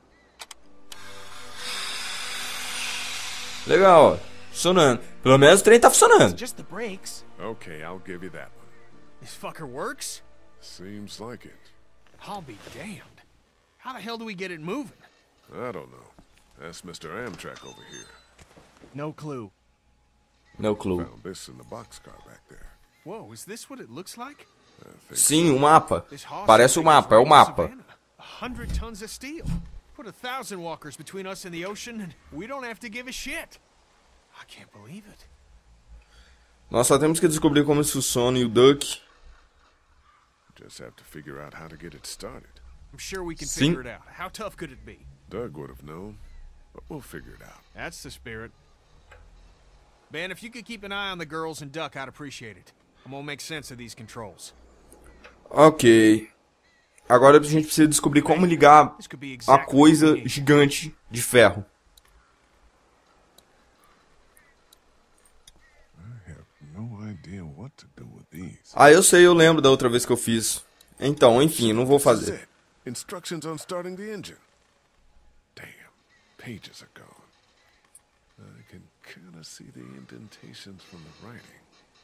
Legal, ó. Funcionando. Pelo menos o trem tá funcionando. Just the brakes. Okay, I'll give you that one. This fucker works? Seems like it. I'll be damned. How the hell do we get it moving? I don't know. That's Mister Amtrak over here. No clue. No clue. Found this in the boxcar back there. Whoa, is this what it looks like? Sim, o mapa. Parece o mapa, é o mapa. A hundred tons of steel. Put a thousand walkers between us and the ocean, and we don't have to give a shit. I can't believe it. Nós só temos que descobrir como isso funciona e o Duck. Just have to figure out how to get it started. I'm sure we can Sim. figure it out. How tough could it be? Doug would have known, but we'll figure it out. That's the spirit. Ben, if you could keep an eye on the girls and Duck, I'd appreciate it. I'm gonna make sense of these controls. Ok. Agora a gente precisa descobrir como ligar This could be a exactly coisa what we need. gigante de ferro. I have no idea what to do with these. Ah, eu sei, eu lembro da outra vez que eu fiz. Então, enfim, não vou This is fazer. it. Instructions on starting the engine. Damn, pages are gone. I can kind of see the indentations from the writing.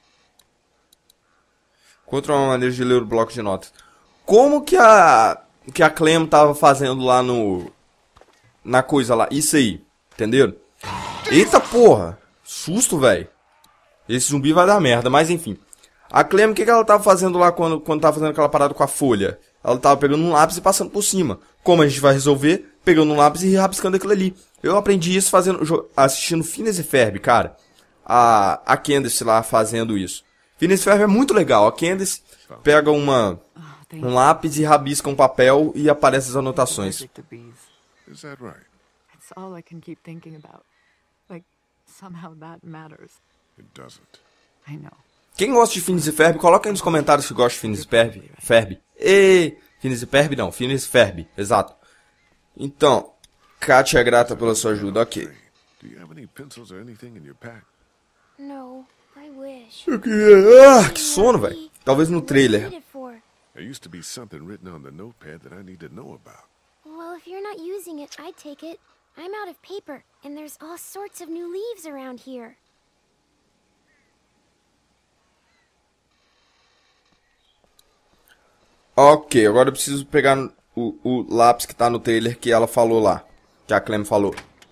Encontra uma maneira de ler o bloco de notas. Como que a que a Clem tava fazendo lá no na coisa lá? Isso aí, entenderam? Eita porra, susto, velho. Esse zumbi vai dar merda, mas enfim. A Clem, o que que ela tava fazendo lá quando quando tava fazendo aquela parada com a folha? Ela tava pegando um lápis e passando por cima. Como a gente vai resolver? Pegando um lápis e rabiscando aquilo ali. Eu aprendi isso fazendo assistindo Phineas e Ferb, cara. A a Candace lá fazendo isso. Phineas e Ferb é muito legal. A Candace pega uma um lápis e rabisca um papel e aparece as anotações. Is that right? That's all I can keep thinking about. Like, somehow that matters. It doesn't. I know. Quem gosta de Phineas e Ferb, coloca aí nos comentários se gosta de Phineas e Ferb. Ferb. E Phineas e Ferb não, Phineas e Ferb, exato. Então, Katia é grata pela sua ajuda, ok. Do you have any pencils or anything in your pack? No, I wish. Eu queria... Ah, que sono, velho. Talvez no trailer. There used to be something written on the notepad that I need to know about. Well, if you're not using it, I'd take it. I'm out of paper, and there's all sorts of new leaves around here. Ok, agora eu preciso pegar o, o lápis que tá no trailer que ela falou lá. Que a Clem falou.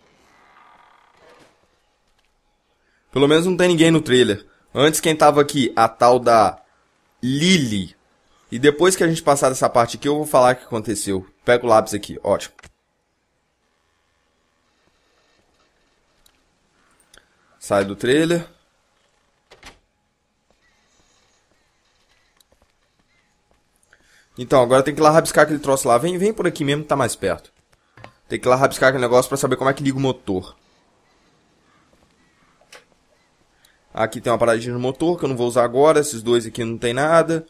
Pelo menos não tem ninguém no trailer. Antes quem tava aqui, a tal da Lily. E depois que a gente passar dessa parte aqui, eu vou falar o que aconteceu. Pega o lápis aqui, ótimo. Sai do trailer. Então, agora tem que ir lá rabiscar aquele troço lá. Vem, vem por aqui mesmo que tá mais perto. Tem que ir lá rabiscar aquele negócio pra saber como é que liga o motor. Aqui tem uma paradinha no motor que eu não vou usar agora. Esses dois aqui não tem nada.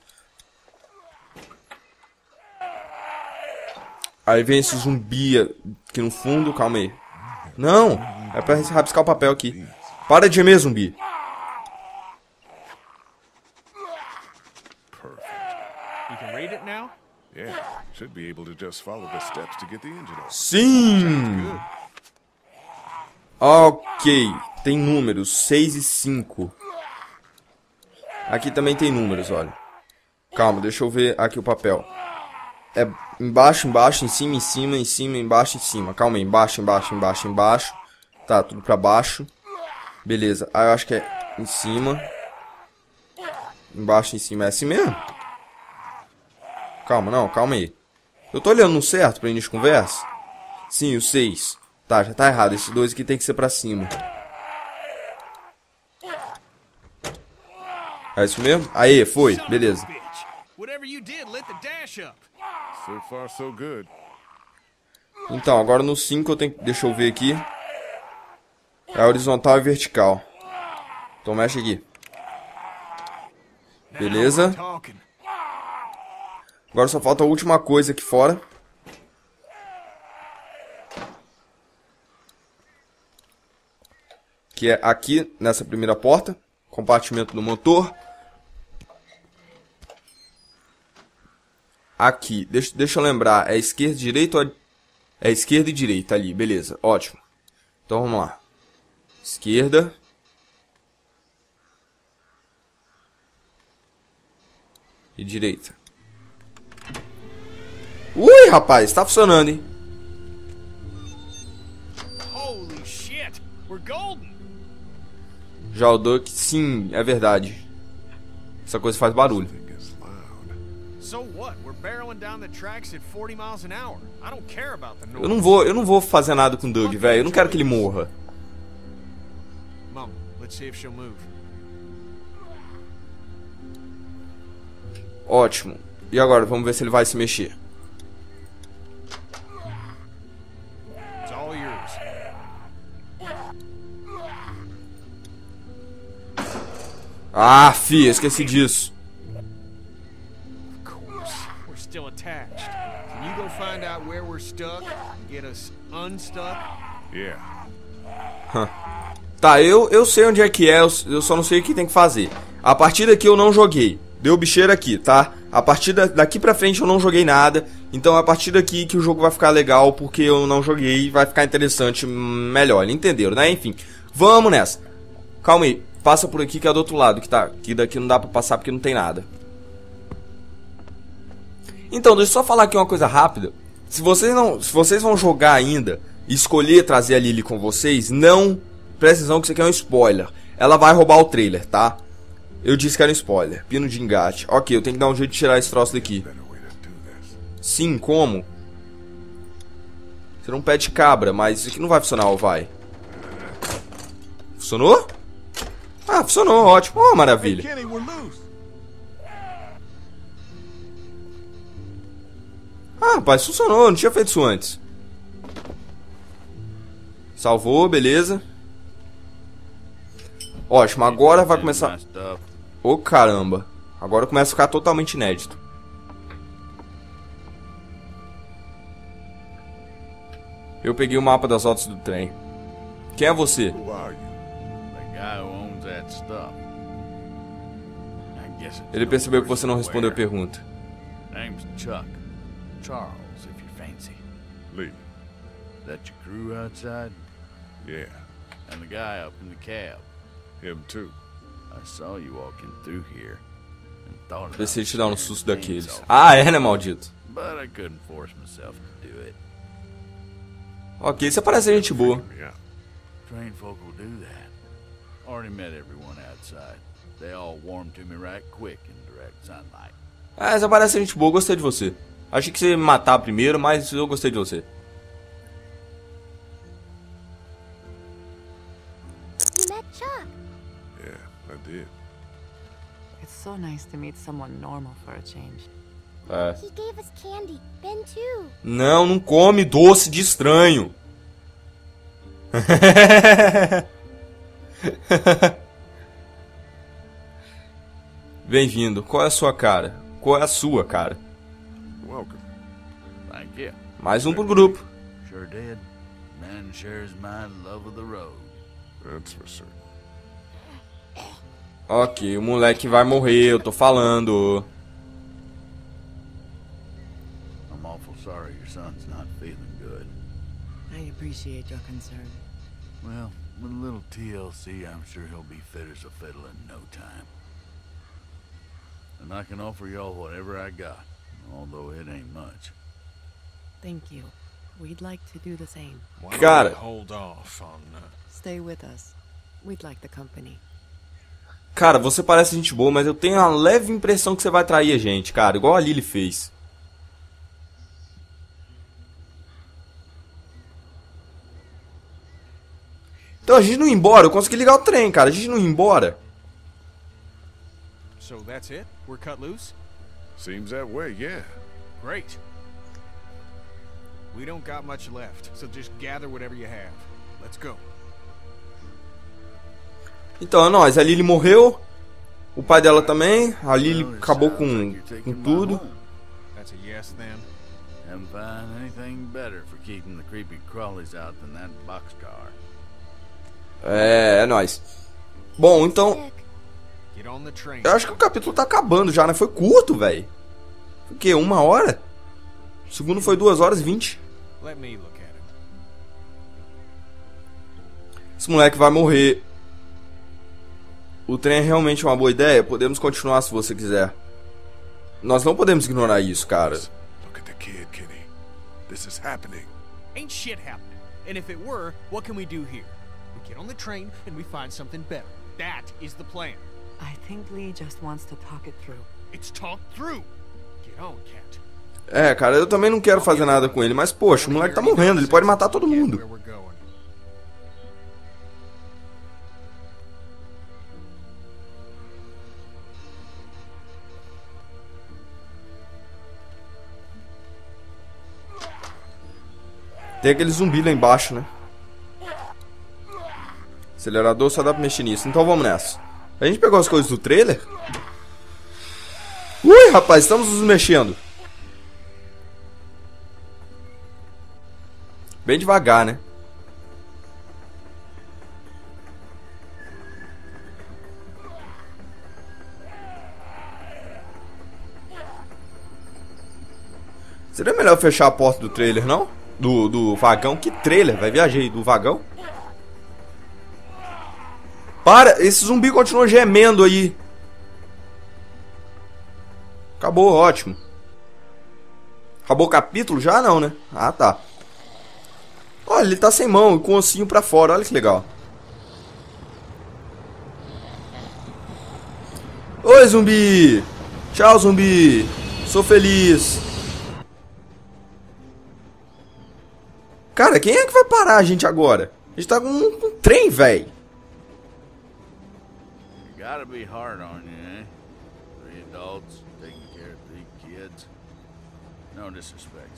Aí vem esse zumbi aqui no fundo. Calma aí. Não, é pra rabiscar o papel aqui. Para de gemer, zumbi. You can read it now? Yeah, should be able to just follow the steps to get the engine off. Sim! Ok, tem números, seis e cinco. Aqui também tem números, olha. Calma, deixa eu ver aqui o papel. É embaixo, embaixo, em cima, em cima, em cima, embaixo, em cima. Calma aí, embaixo, embaixo, embaixo, embaixo. Tá, tudo pra baixo. Beleza, aí eu acho que é Em cima. Embaixo, em cima. É assim mesmo? Calma, não, calma aí. Eu tô olhando no certo pra início de conversa? Sim, o seis. Tá, já tá errado. Esses dois aqui tem que ser pra cima. É isso mesmo? Aí, foi. Beleza. So far, so good. Então, agora no cinco eu tenho que... Deixa eu ver aqui. É horizontal e vertical. Então mexe aqui. Beleza. Agora só falta a última coisa aqui fora. Que é aqui nessa primeira porta. Compartimento do motor. Aqui, deixa, deixa eu lembrar. É esquerda, direita ou... É esquerda e direita ali, beleza, ótimo. Então vamos lá. Esquerda. E direita. Ui, rapaz, tá funcionando, hein? Holy shit, we're golden. Já o Duck, sim, é verdade. Essa coisa faz barulho. So what? We're barreling down the tracks at forty miles an hour. I don't care about the noise. Eu não vou, eu não vou fazer nada com o Doug, velho. Eu não quero que ele morra. Mom, let's see if she'll move. Ótimo. E agora, vamos ver se ele vai se mexer. It's all yours. Ah, fi, esqueci disso. Still attached. Can you go find out where we're stuck and get us unstuck? Yeah. Huh. Tá, eu, eu sei onde é que é, eu, eu só não sei o que tem que fazer. A partir daqui eu não joguei. Deu bicheira aqui, tá? A partir da, daqui pra frente eu não joguei nada. Então é a partir daqui que o jogo vai ficar legal, porque eu não joguei e vai ficar interessante melhor. Entenderam, né? Enfim, vamos nessa. Calma aí, passa por aqui que é do outro lado, que tá. Que daqui não dá pra passar porque não tem nada. Então, deixa eu só falar aqui uma coisa rápida. Se vocês, não, se vocês vão jogar ainda e escolher trazer a Lily com vocês, não presta atenção que isso aqui é um spoiler. Ela vai roubar o trailer, tá? Eu disse que era um spoiler. Pino de engate. Ok, eu tenho que dar um jeito de tirar esse troço daqui. Sim, como? Será um pé de cabra, mas isso aqui não vai funcionar, ou vai? Funcionou? Ah, funcionou, ótimo. Oh, maravilha. Ah, rapaz, funcionou, eu não tinha feito isso antes. Salvou, beleza. Ótimo, agora vai começar... Ô, oh, caramba. Agora começa a ficar totalmente inédito. Eu peguei o mapa das rotas do trem. Quem é você? Ele percebeu que você não respondeu a pergunta. Name's Chuck. Charles, if you fancy. Lee. That your crew outside? Yeah. And the guy up in the cab? Him too. I saw you walking through here and thought Decidi te dar um susto daqueles. Ah, é, né, maldito? But I couldn't force myself to do it. Ok, você parece gente boa. Trained folk will do that. Already met everyone outside. They all warmed to me right quick in direct sunlight. Ah, você parece gente boa, gostei de você. Achei que você ia me matar primeiro, mas eu gostei de você. You met Chuck. Yeah, I did. It's so nice to meet someone normal for a change. É. He gave us candy. Ben too. Não, não come doce de estranho. Bem-vindo. Qual é a sua cara? Qual é a sua cara? Welcome. Thank you. Mais um pro grupo. Sure did. Man shares my love of the road. That's for certain. Ok, o moleque vai morrer, eu tô falando. I'm awful sorry your son's not feeling good. I appreciate your concern. Well, with a little T L C, I'm sure he'll be fit as a fiddle in no time. And I can offer y'all whatever I got, although it ain't much. Thank you. We'd like to do the same. Why Got don't it. we hold off on uh, Stay with us. We'd like the company. Cara, você parece gente boa, mas eu tenho a leve impressão que você vai trair a gente, cara. Igual a Lily fez. Então a gente não ia embora. Eu consegui ligar o trem, cara. A gente não ia embora. So that's it? We're cut loose? Seems that way, yeah. Great. We don't got much left, so just gather whatever you have. Let's go. Então é nóis. A Lily morreu. O pai dela também. A Lily acabou com, com tudo. That's a yes then. Haven't found anything better for keeping the creepy crawlies out than that boxcar. É, é nóis. Bom, então... Get on the train. Eu acho que o capítulo tá acabando já, né? Foi curto, velho. Foi o quê? Uma hora? O segundo foi duas horas e vinte. Let me look at him. Esse moleque vai morrer. O trem é realmente uma boa ideia? Podemos continuar se você quiser. Nós não podemos ignorar isso, cara. Look at the kid, Kenny. This is happening. Ain't shit happening. And if it were, what can we do here? We get on the train and we find something better. That is the plan. I think Lee just wants to talk it through. It's talked through. Get on, Cat. É, cara, eu também não quero fazer nada com ele, mas poxa, o moleque tá morrendo, ele pode matar todo mundo. Tem aquele zumbi lá embaixo, né? Acelerador só dá pra mexer nisso, então vamos nessa. A gente pegou as coisas do trailer? Ui, rapaz, estamos nos mexendo. Bem devagar, né? Seria melhor fechar a porta do trailer, não? Do, do vagão. Que trailer? Vai viajei do vagão. Para! Esse zumbi continua gemendo aí. Acabou, ótimo. Acabou o capítulo já? Não, né? Ah, tá. Olha, ele tá sem mão, com o ossinho pra fora. Olha que legal. Oi, zumbi! Tchau, zumbi! Sou feliz. Cara, quem é que vai parar a gente agora? A gente tá com um, um trem, velho. Gotta be hard on you, eh? Three adults taking care of three kids. No disrespect,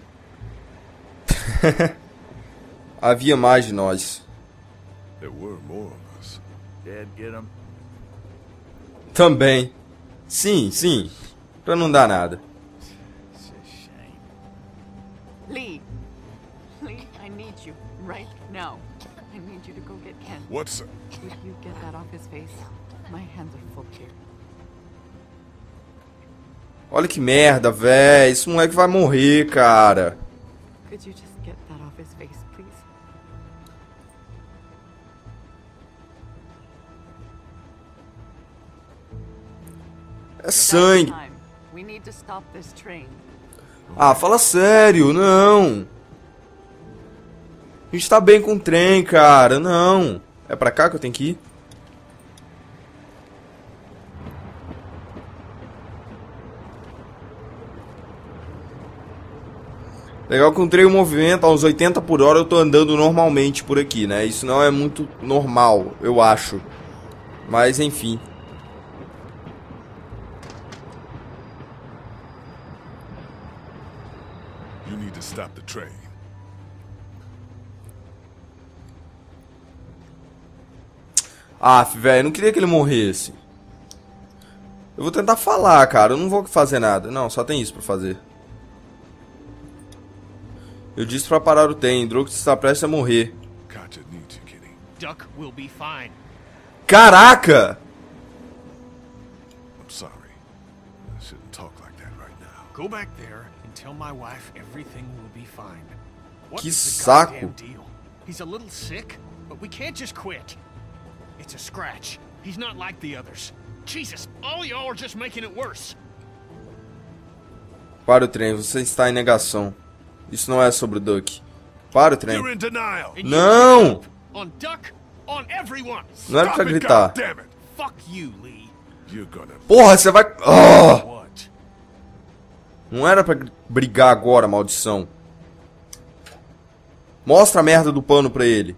son. Havia mais de nós. There were more of us. Dad get them? Também. Sim, sim. Pra não dar nada. It's a shame. Lee! Lee, I need you right now. I need you to go get Ken. What's it? Would you get that off his face? My hands are full here. Olha que merda, véi. Esse moleque vai morrer, cara. Could you just get that off his face, please? É sangue. We need to stop this train. Ah, fala sério, não. A gente tá bem com o trem, cara, não. É pra cá que eu tenho que ir? Legal que eu entrei o movimento a uns oitenta por hora, eu tô andando normalmente por aqui, né? Isso não é muito normal, eu acho. Mas, enfim. You need to stop the train. Ah, velho, não queria que ele morresse. Eu vou tentar falar, cara, eu não vou fazer nada. Não, só tem isso pra fazer. Eu disse pra parar o trem. Drogo está prestes a morrer. Duck will be fine. Caraca! I'm sorry. I shouldn't talk like that right now. Go back there and tell my wife everything will be fine. What Que is the saco. goddamn deal? He's a little sick, but we can't just quit. It's a scratch. He's not like the others. Jesus, all y'all are just making it worse. Para o trem, você está em negação. Isso não é sobre o Duck. Para o trem. You're in denial. Não! On Duck, on everyone. Não era pra gritar. Damn it. Fuck you, Lee. You're gonna... Porra, você vai... Oh! Não era pra brigar agora, maldição. Mostra a merda do pano pra ele.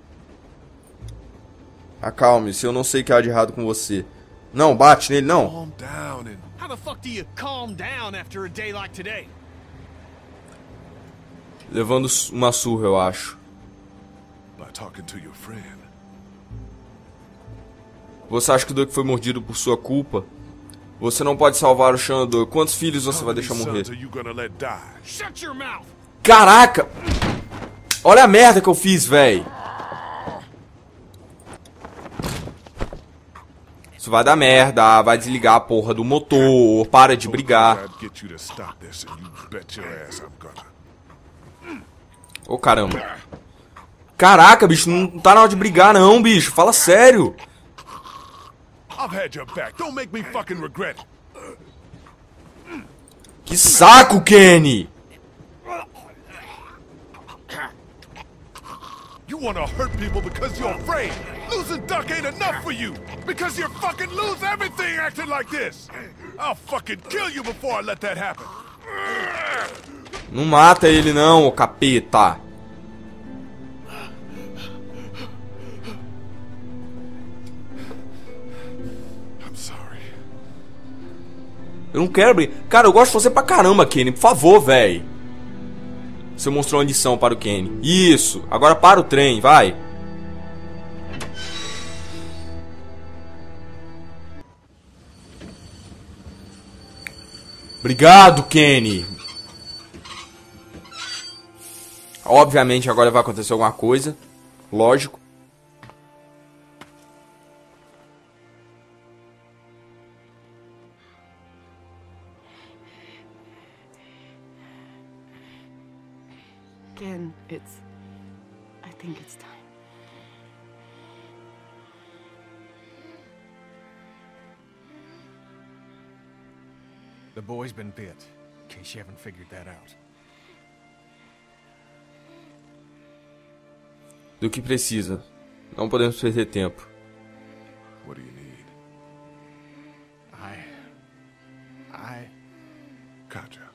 Acalme-se, eu não sei o que há de errado com você. Não, bate nele, não. Calm down and... How the fuck do you calm down after a day like today? Levando uma surra, eu acho. By talking to your friend. Você acha que o Duck foi mordido por sua culpa? Você não pode salvar o Sean, Duck. Quantos filhos você vai deixar morrer? Shut your mouth. Caraca! Olha a merda que eu fiz, véi. Isso vai dar merda. Vai desligar a porra do motor. Para de brigar. Ô, oh, caramba. Caraca, bicho. Não tá na hora de brigar, não, bicho. Fala sério. Que saco, Kenny! You wanna hurt people because you're afraid. Losing Duck ain't enough for you. Because you're fucking lose everything acting like this. I'll fucking kill you before I let that happen. Não mata ele não, ô capeta. Eu não quero abrir. Cara, eu gosto de você pra caramba, Kenny. Por favor, véi. Você mostrou uma lição para o Kenny. Isso. Agora para o trem, vai. Obrigado, Kenny. Obviamente agora vai acontecer alguma coisa. Lógico. Again, it's... I think it's time. The boy's been bit, in case you haven't figured that out. Do que precisa. Não podemos perder tempo. What do you need? I... I... Katjaa.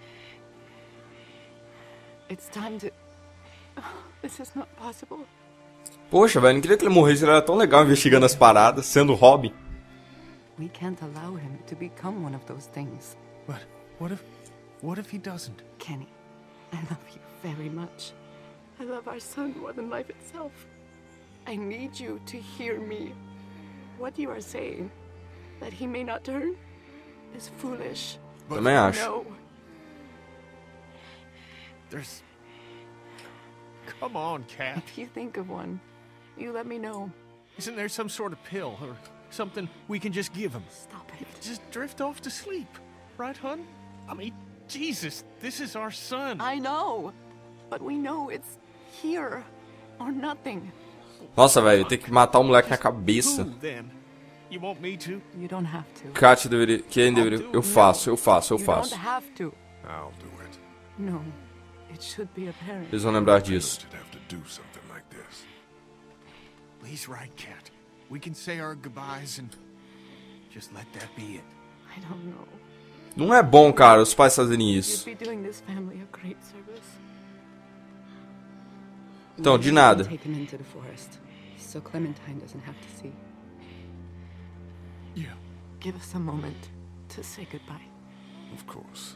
It's time to... Oh, this is not possible. Poxa, velho, não queria que ele morresse. Ele era tão legal investigando as paradas, sendo Robin. We can't allow him to become one of those things. But what if... what if he doesn't? Kenny, I love you very much. I love our son more than life itself. I need you to hear me. What you are saying, that he may not turn, is foolish. Também acho. No. There's... Come on, Cat. If you think of one, you let me know. Isn't there some sort of pill or something we can just give him? Stop it. Just drift off to sleep. Right, hun? I mean, Jesus, this is our son. I know. But we know it's here or nothing. Nossa, velho, tem que matar o moleque na cabeça. Who, then? You want me to? You don't have to. Kat deveria... Quem deveria... Eu faço, eu faço, eu faço. You don't have to. I'll do it. No. It should be apparent. Eles vão lembrar disso. Lee's right, Cat. We can say our goodbyes and just let that be it. I don't know. Não é bom, cara, os pais fazerem isso. You'd be doing this family a great service. Então, de nada. Take him into the forest, so Clementine doesn't have to see. Yeah. Give us a moment to say goodbye. Of course.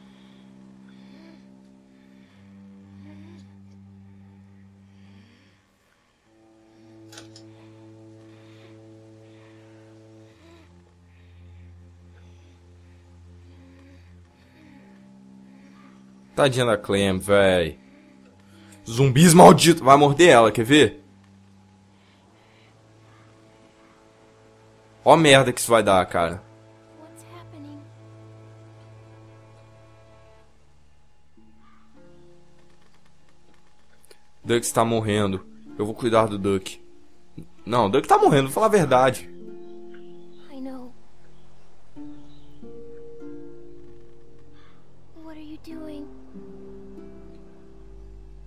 Tadinha da Clem, véi. Zumbis malditos. Vai morder ela, quer ver? Ó a merda que isso vai dar, cara. Duck está morrendo. Eu vou cuidar do Duck. Não, o Duck tá morrendo, vou falar a verdade. I know. What are you doing?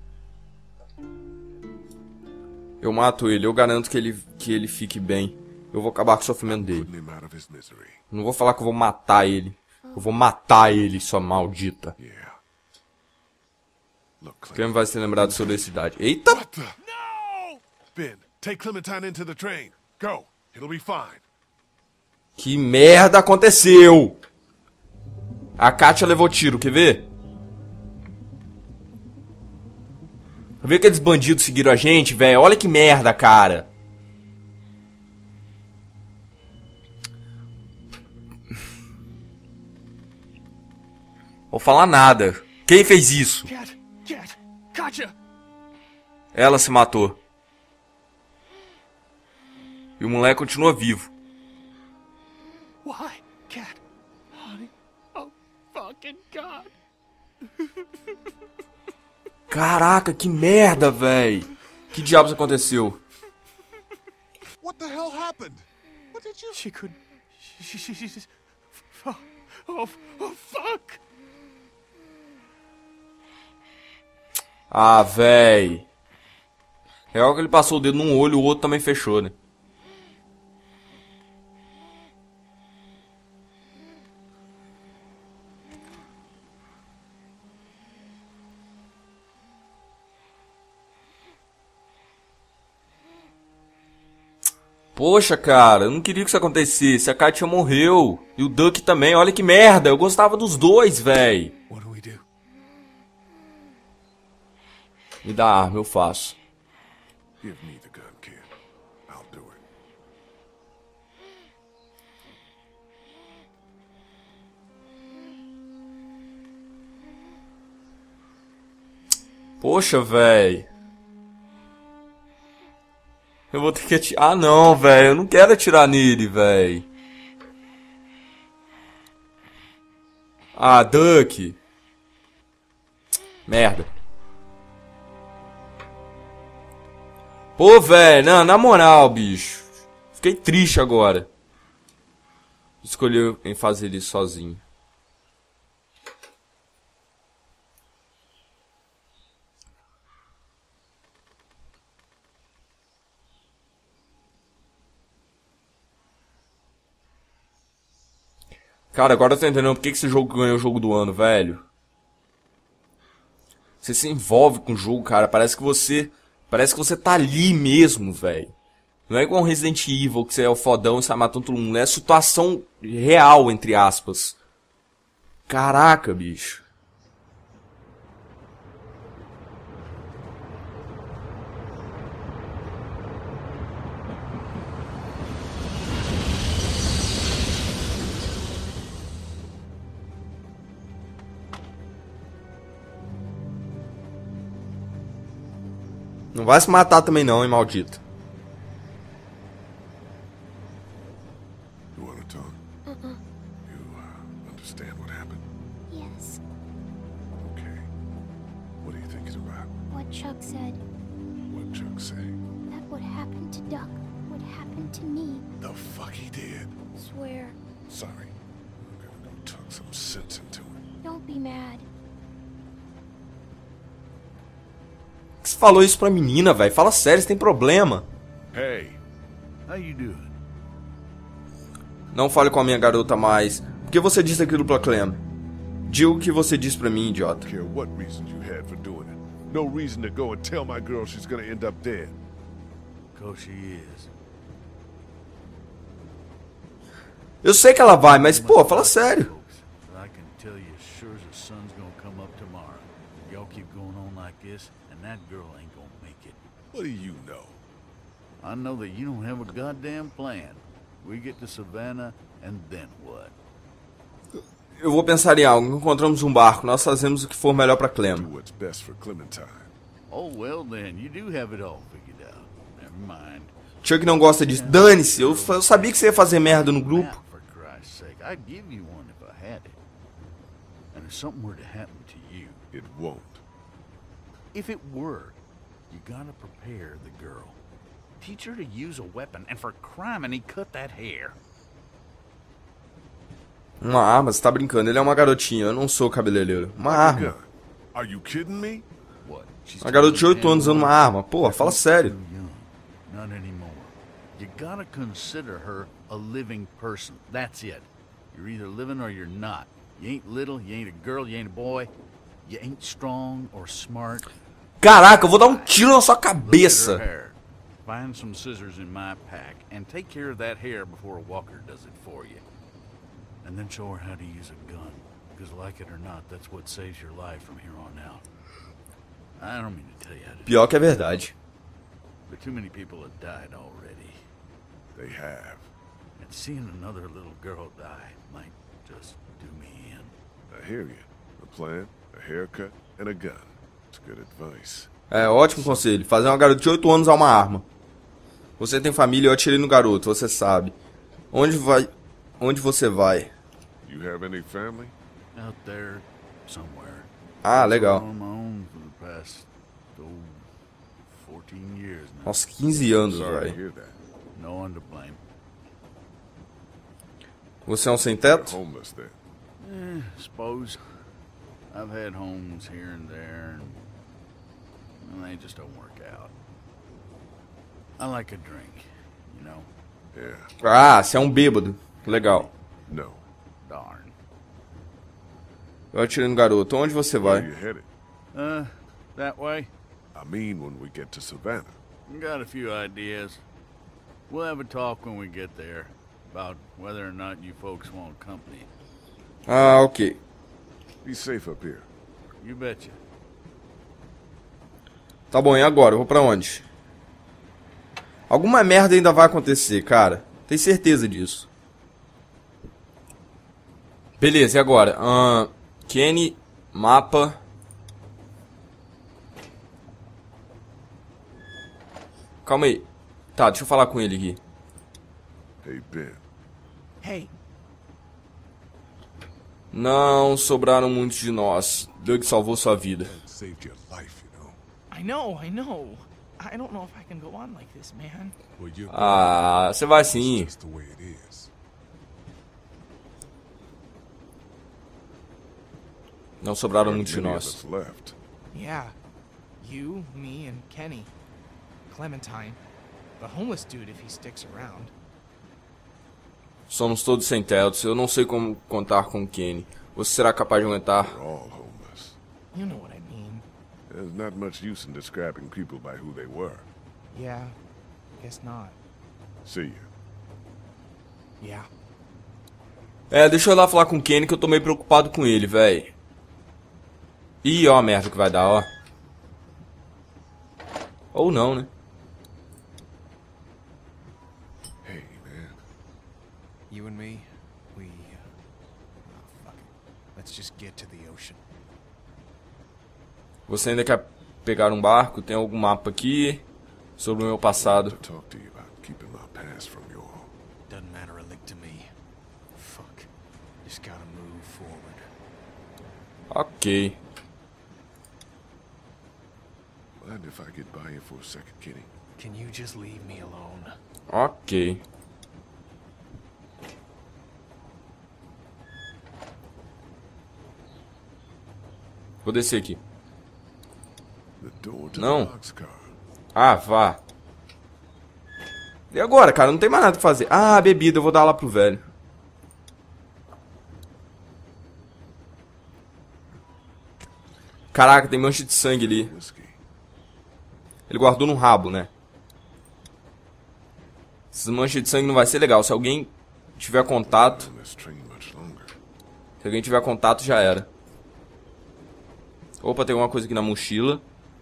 Eu mato ele, eu garanto que ele, que ele fique bem. eu vou acabar com o sofrimento dele. Não vou falar que eu vou matar ele. Eu vou matar ele, sua maldita. Quem vai se lembrar da sua cidade? Eita! Ben, take Clementine into the train. Go. It'll be fine. Que merda aconteceu? A Katia levou tiro, quer ver? Quer ver aqueles bandidos seguiram a gente, velho? Olha que merda, cara. Vou falar nada. Quem fez isso? Cat, Cat, Katjaa. Ela se matou. E o moleque continua vivo. Why, Cat? Honey, oh fucking God. Caraca, que merda, véi. Que diabos aconteceu? What the hell happened? What did you... She could... She... she... she... she oh, oh, oh, fuck. Ah, véi. É algo que ele passou o dedo num olho e o outro também fechou, né? Poxa, cara, eu não queria que isso acontecesse. A Katia morreu. E o Duck também. Olha que merda. Eu gostava dos dois, véi. Me dá a arma, eu faço. Give me the gun, kid. I'll do it. Poxa, véi. Eu vou ter que atirar. Ah, não, velho. Eu não quero atirar nele, velho. Ah, Duck. Merda. Pô, velho. Não, na moral, bicho. Fiquei triste agora. Escolheu em fazer isso sozinho. Cara, agora eu tô entendendo por que esse jogo ganhou o jogo do ano, velho. Você se envolve com o jogo, cara. Parece que você... Parece que você tá ali mesmo, velho. Não é igual um Resident Evil, que você é o fodão e sai matando todo mundo. É situação real, entre aspas. Caraca, bicho. Não vai se matar também não, hein, maldito. You want to talk? Uh-uh. You uh, understand what happened? Yes. Okay. What are you thinking about? What Chuck said. What Chuck say? That what happened to Duck would happen to me. The fuck he did? Swear. Sorry. I'm gonna go talk some sense into him. Don't be mad. Você falou isso pra menina, velho? Fala sério, você tem problema. Hey. How you doing? Não fale com a minha garota mais. Por que você disse aquilo pra Clem? Diga o que você disse pra mim, idiota. I don't care what reason you had for doing it. No reason to go and tell my girl she's gonna end up dead. Cause she is. Eu sei que ela vai, mas pô, fala sério. I can tell you as sure as the sun's gonna come up tomorrow. Y'all keep going on like this, and that girl ain't gonna make it. What do you know? I know that you don't have a goddamn plan. We get to Savannah, and then what? Eu vou pensar em algo. Encontramos um barco. Nós fazemos o que for melhor pra Clem. Do what's best for Clementine. Oh, well then, you do have it all figured out. Never mind. Chuck não gosta disso. Dane-se. Eu, eu sabia que você ia fazer merda no grupo. For Christ's sake, I'd give you one if I had it. And if something were to happen to you, It won't. if it were, you gotta prepare the girl. Teach her to use a weapon, and for crime, and he cut that hair. Uma arma? Você tá brincando. Ele é uma garotinha. Eu não sou cabeleireiro. Uma arma. Gun. Are you kidding me? What? She's Uma garota de oito anos usando uma arma. Pô, fala sério. Not anymore. You gotta consider her a living person. That's it. You're either living or you're not. You ain't little, you ain't a girl, you ain't a boy. You ain't strong or smart. Caraca, eu vou dar um tiro na sua cabeça. Find some scissors in my pack and take care of that hair before Walker does it for you. And then show her how to use a gun. Because like it or not, that's what saves your life from here on out. I don't mean to tell you how to. Pior que é verdade. But too many people have died already. They have. And seeing another little girl die might just do me in. I hear you. A plan, a haircut, and a gun. It's good advice. É, ótimo conselho. Fazer uma garota de oito anos a uma arma. Você tem família, eu atirei no garoto, você sabe. Onde vai... Onde você vai? You have any family? Out there somewhere. Ah, legal. On my own for the past, oh, fourteen years now. Nossa, quinze anos, Sorry to velho. hear that. No one to blame. Você é um sem teto? Homeless then. Eh, suppose. I've had homes here and there, and well, they just don't work out. I like a drink, you know? Yeah. Ah, você é um bêbado. Legal. No. Darn. Eu atirei no garoto. Onde você Where vai? you headed? Uh, that way? I mean when we get to Savannah. Got a few ideas. We'll have a talk when we get there about whether or not you folks want company. Ah, ok. Be safe up here. You betcha. Tá bom, e agora? Eu vou pra onde? Alguma merda ainda vai acontecer, cara. Tem certeza disso. Beleza, e agora? Uh, Kenny, mapa. Calma aí. Tá, deixa eu falar com ele aqui. Hey, Ben. Hey. Não sobraram muitos de nós. Doug salvou sua vida. Saved your life, you know. I know, I know. I don't know if I can go on like this, man. Well, you Ah, você vai sim. It's just the way it is. Não sobraram muitos de Many of nós. us left. Yeah. You, me, and Kenny. Clementine. The homeless dude if he sticks around. Somos todos sem tetos. Eu não sei como contar com o Kenny. Você será capaz de aguentar? We're all homeless. You know what I mean. There's not much use in describing people by who they were. Yeah. Guess not. See you. Yeah. É, deixa eu ir lá falar com o Kenny que eu tô meio preocupado com ele, velho. Ih, ó a merda que vai dar, ó. Ou não, né? Hey, man. You and me, we... Uh, oh, fuck it. Let's just get to the ocean. Você ainda quer pegar um barco? Tem algum mapa aqui sobre o meu passado? To talk to you about keeping my past from you all. Doesn't matter a lick to me. Fuck. Just gotta move forward. Ok. Mind if I get by you for a second, Kitty? Can you just leave me alone? Ok. Vou descer aqui. The door to Não. the boxcar. Ah, vá. E agora, cara? Não tem mais nada pra fazer. Ah, bebida. Eu vou dar lá pro velho. Caraca, tem mancha de sangue ali. Whiskey. Ele guardou no rabo, né? Essas manchas de sangue não vai ser legal. Se alguém tiver contato... On this train much longer. Se alguém tiver contato, já era. Opa, tem alguma coisa aqui na mochila.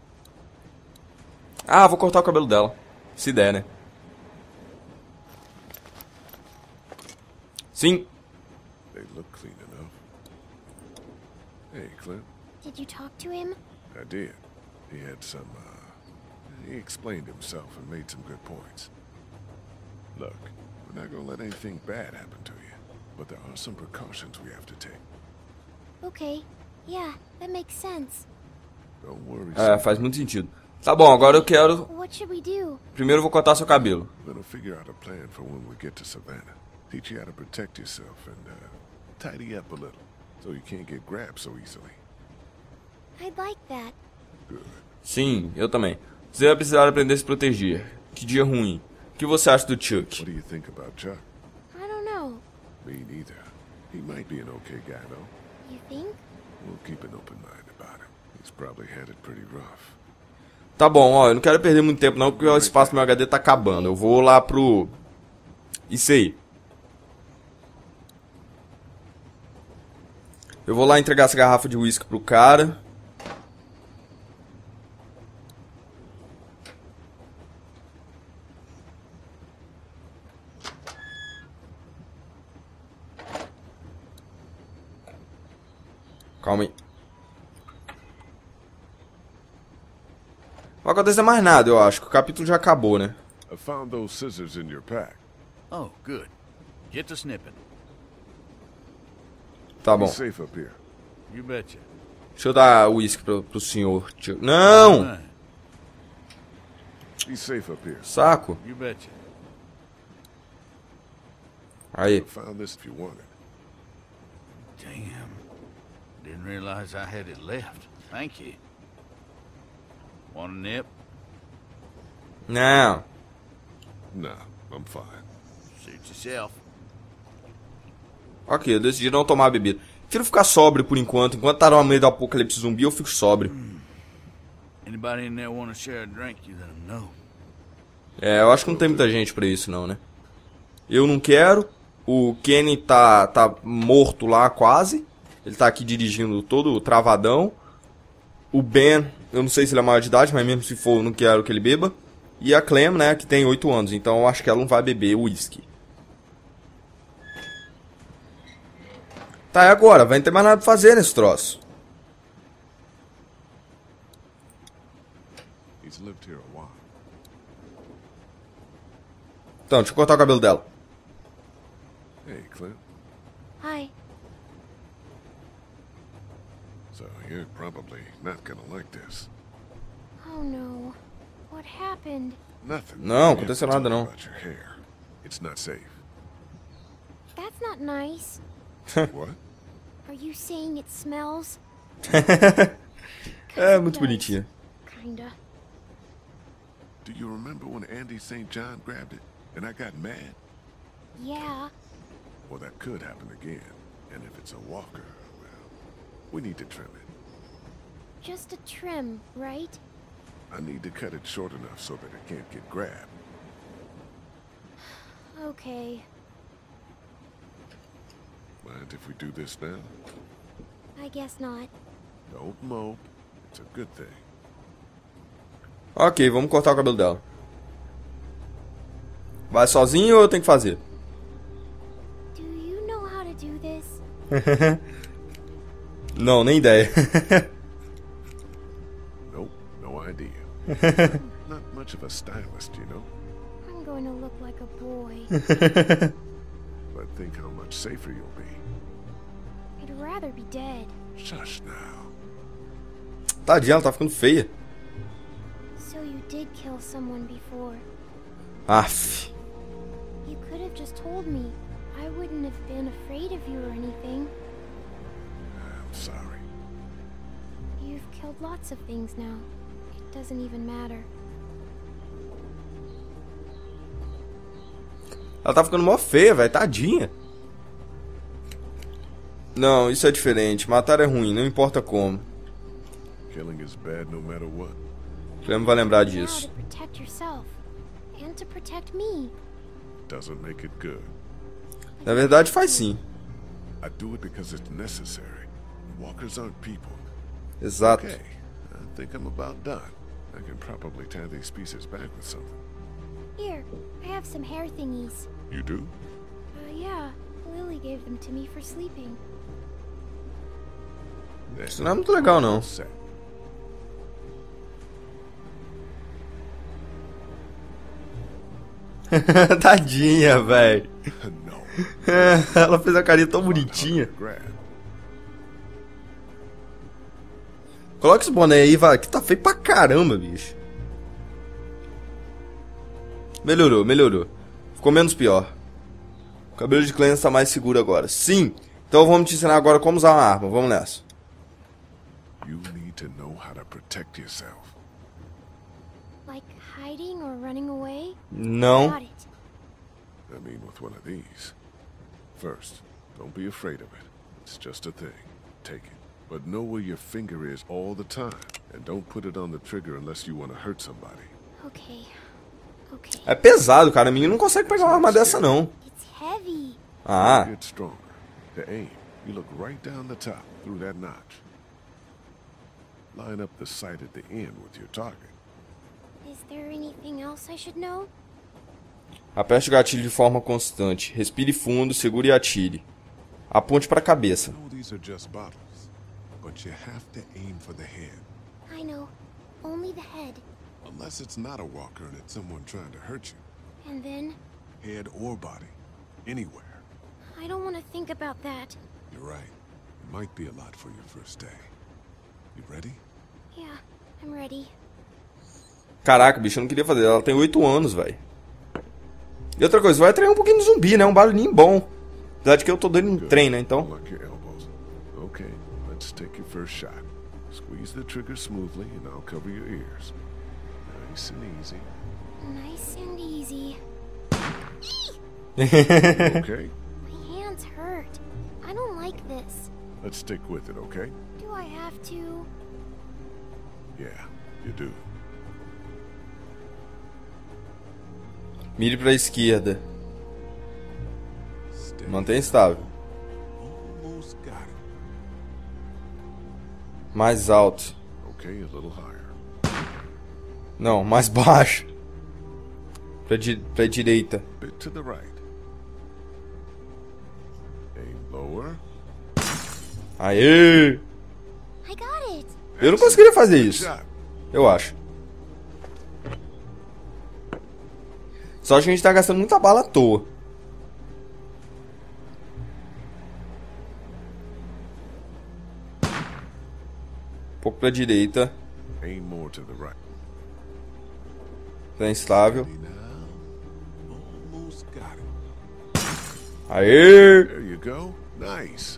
Ah, vou cortar o cabelo dela. Se der, né? Sim. They look clean enough. Hey, Clint. Did you talk to him? I did. He had some, uh... He explained himself and made some good points. Look, we're not gonna let anything bad happen to you. But there are some precautions we have to take. Okay. Yeah, that makes sense. Don't worry, É, faz muito sentido. Tá bom, agora eu quero... What should we do? Primeiro eu vou cortar seu cabelo. I'm gonna figure out a plan for when we get to Savannah. Teach you how to protect yourself and, uh, tidy up a little. So you can't get grabbed so easily. I'd like that. Good. Sim, eu também. Você vai precisar aprender a se proteger. Que dia ruim. O que você acha do Chuck? What do you think about Chuck? I don't know. Me neither. He might be an okay guy, though. You think? We'll keep an open mind about him. He's probably had it pretty rough. Tá bom, ó, eu não quero perder muito tempo não, porque o espaço do meu H D tá acabando. Eu vou lá pro... Isso aí. Eu vou lá entregar essa garrafa de uísque pro cara. Calma aí. Não vai acontecer mais nada, eu acho. Que o capítulo já acabou, né? I found those scissors in your pack. Oh, good. Get to snipping. Tá bom. Be safe up here. You betcha. Deixa eu dar o uísque pro, pro senhor. Tio. Não! Be safe up here. Saco. You betcha. Aí. I found this if you want it. Damn. Didn't realize I had it left. Thank you. Want a nip? Não. No, I'm fine. Suit yourself. Ok, eu decidi não tomar a bebida. Prefiro ficar sóbrio por enquanto. Enquanto tá no meio do apocalipse zumbi, eu fico sóbrio. Anybody in there want to share a drink? You let them know. É, eu acho que não tem muita gente pra isso não, né? Eu não quero. O Kenny tá, tá morto lá quase. Ele tá aqui dirigindo todo travadão. O Ben, eu não sei se ele é maior de idade, mas mesmo se for, eu não quero que ele beba. E a Clem, né, que tem oito anos. Então eu acho que ela não vai beber uísque. Tá, e agora? Vai não ter mais nada pra fazer nesse troço. Então, deixa eu cortar o cabelo dela. Hey, Clem. Hi. So you're probably not gonna like this. Oh no. What happened? Nothing. Não, aconteceu nada não. About your hair. It's not safe. That's not nice. What? Are you saying it smells? É muito bonitinha. Kinda. Do you remember when Andy Saint John grabbed it and I got mad? Yeah. Well, that could happen again. And if it's a walker, well, we need to trim it. Just a trim, right? I need to cut it short enough so that it can't get grabbed. Okay. Mind if we do this now? I guess not. Don't mope. It's a good thing. Ok, vamos cortar o cabelo dela. Vai sozinho ou eu tenho que fazer? Do you know how to do this? Não, nem ideia. Nope, no idea. Not much of a stylist, you know. I'm going to look like a boy. But think how much safer you'll be. I'd rather be dead. Shush now. Tadinha, ela tá ficando feia. So you did kill someone before. Aff. You could have just told me. I wouldn't have been afraid of you or anything. I'm sorry. You've killed lots of things now. It doesn't even matter. Ela tá ficando mó feia, velho. Tadinha. Não, isso é diferente. Matar é ruim, não importa como. Killing is bad no matter what. Clem vai lembrar disso. Now to protect yourself and to protect me. Doesn't make it good. Na verdade, faz sim. I do it because it's necessary. Walkers aren't people. Exato. Okay, I think I'm about done. I can probably tie these pieces back with something. Here, I have some hair thingies. You do? Uh, yeah. Lily gave them to me for sleeping. Isso não é muito legal, não. Tadinha, velho. Ela fez a carinha tão bonitinha. Coloca esse boné aí, vai, que tá feio pra caramba, bicho. Melhorou, melhorou. Ficou menos pior. O cabelo de Clem está mais seguro agora. Sim! Então vamos te ensinar agora como usar uma arma. Vamos nessa. You need to know how to protect yourself. Like hiding or running away? Não. Got it. I mean, with one of these. First, don't be afraid of it. It's just a thing. Take it. But know where your finger is all the time. And don't put it on the trigger unless you want to hurt somebody. Okay. Okay. É pesado, cara. A menina não consegue pegar uma arma dessa, não. It's heavy. Ah. Get stronger. To aim, you look right down the top, through that notch. Line up the sight at the end with your target. Is there anything else I should know? Aperte o gatilho de forma constante. Respire fundo, segure e atire. Aponte para a cabeça. I know these are just bottles, but you have to aim for the head. I know. Only the head. Unless it's not a walker and it's someone trying to hurt you. And then? Head or body. Anywhere. I don't want to think about that. You're right. It might be a lot for your first day. You ready? Yeah, I'm ready. Caraca, bicho, eu não queria fazer. Ela tem oito anos, velho. E outra coisa, vai treinar um pouquinho de zumbi, né? Um barulhinho bom. Apesar de que eu tô dando um treino, né? Então. Okay, let's take your first shot. Squeeze the trigger smoothly and I'll cover your ears. Nice and easy. Nice and easy. Okay. My hands hurt. I don't like this. Let's stick with it, okay? Do I have to? Yeah, you do. Mire para a esquerda. Mantenha estável. Mais alto. Okay, a little higher. Não, mais baixo. Para di para direita. Bit to the right. Aim lower. Aê! I got it. Eu não conseguiria fazer isso. Eu acho. Só que a gente tá gastando muita bala à toa. Um pouco pra direita. Tá instável. Aê! There you go. Nice.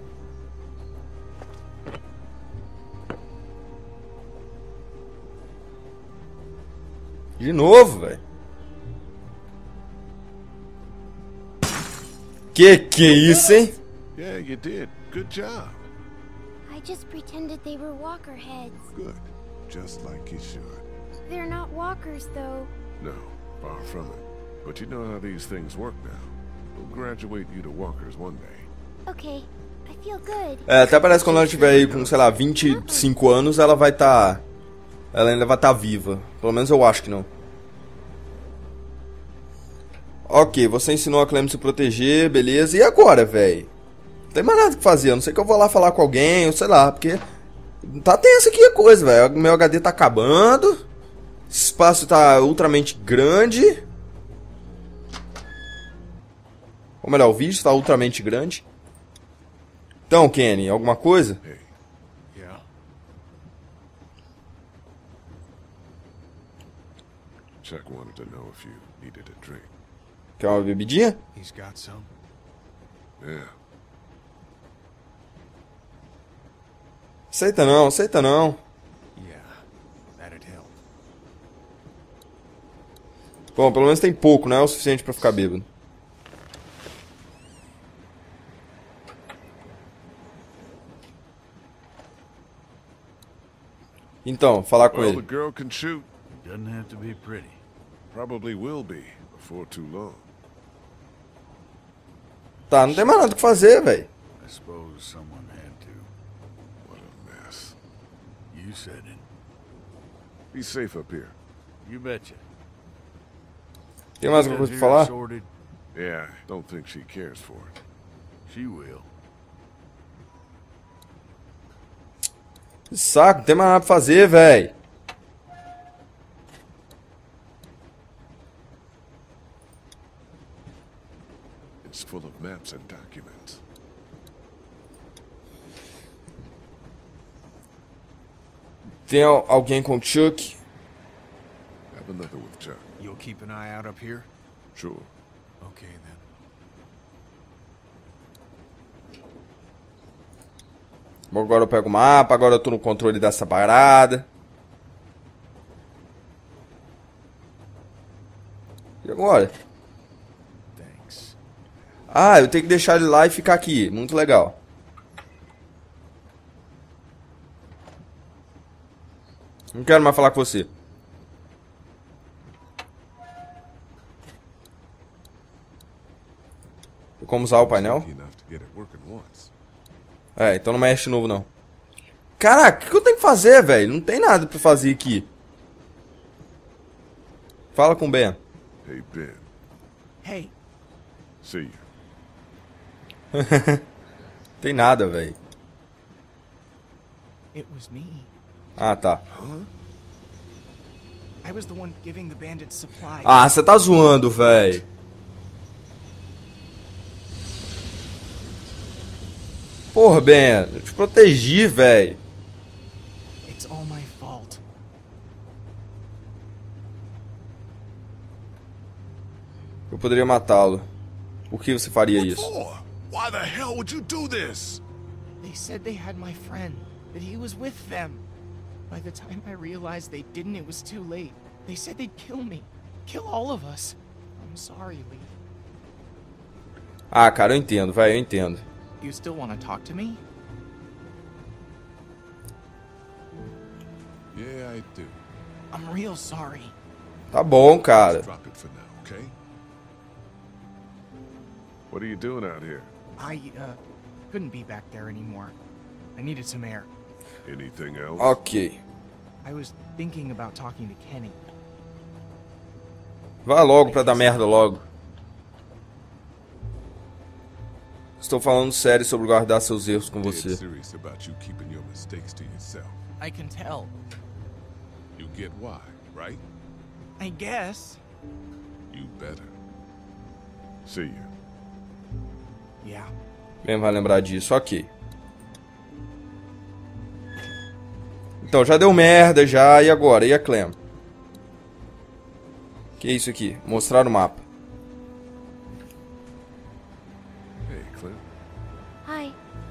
De novo, velho. Que que é isso, hein? Yeah, you did. Good job. I just pretended they were walker heads. Good. Just like you should. They're not walkers, though. No, far from it. But you know how these things work now. We'll graduate you to walkers one day. Okay, I feel good. É, até parece que quando ela tiver aí com, sei lá, vinte e cinco anos, ela vai estar... Tá... Ela ainda vai estar tá viva. Pelo menos eu acho que não. Ok, você ensinou a Clem a se proteger, beleza. E agora, velho? Não tem mais nada que fazer. A não sei que eu vou lá falar com alguém, ou sei lá, porque... Tá tenso aqui a coisa, velho. Meu H D tá acabando. Esse espaço tá ultramente grande. Ou melhor, o vídeo tá ultramente grande. Então, Kenny, alguma coisa? Hey. Yeah. Chuck wanted to know if you needed a drink. Quer uma bebidinha? He's got some. Yeah. Aceita não, aceita não. Yeah, that'd help. Bom, pelo menos tem pouco, não é o suficiente pra ficar bêbado. Então, falar com well, ele. The girl can shoot. Doesn't have to be pretty. Probably will be before too long. Tá, não tem mais nada o que fazer, velho. I suppose someone had to. What a mess. You said it. Be safe up here. You betcha. Tem mais alguma coisa pra falar? Sorted? Yeah, don't think she cares for it. She will. Saco, não tem mais nada pra fazer, velho. It's full of maps and documents. Tem al alguém com o Chuck? Have another with Chuck. You'll keep an eye out up here? Sure. Okay, then. Bom, agora eu pego o mapa, agora eu tô no controle dessa parada. E agora? Ah, eu tenho que deixar ele lá e ficar aqui. Muito legal. Não quero mais falar com você. Tem como usar o painel? É, então não mexe de novo não. Caraca, o que, que eu tenho que fazer, velho? Não tem nada pra fazer aqui. Fala com o Ben. Hey, Ben. Hey. See you. Tem nada, velho. It was me. Ah, tá. Huh? I was the one giving the bandits supplies. Ah, você tá zoando, velho. Porra, Ben, eu te protegi, velho. It's all my fault. Eu poderia matá-lo. Por que você faria What isso? for? Why the hell would you do this? They said they had my friend, that he was with them. By the time I realized they didn't, it was too late. They said they'd kill me. Kill all of us. I'm sorry, Lee. Ah, cara, eu entendo, vai, eu entendo. You still want to talk to me? Yeah, I do. I'm real sorry. Tá bom, cara. Drop it for now, okay? What are you doing out here? I, uh, couldn't be back there anymore. I needed some air. Anything else? Ok. I was thinking about talking to Kenny. Vá logo pra dar merda logo. Estou falando sério sobre guardar seus erros com você. Serious about you keeping your mistakes to yourself. I can tell. You get why, right? I guess. You better. See you. Yeah. Bem, vai lembrar disso, ok. Então, já deu merda já, e agora? E a Clem? Que é isso aqui? Mostrar o mapa. Hey, Clem. Hi.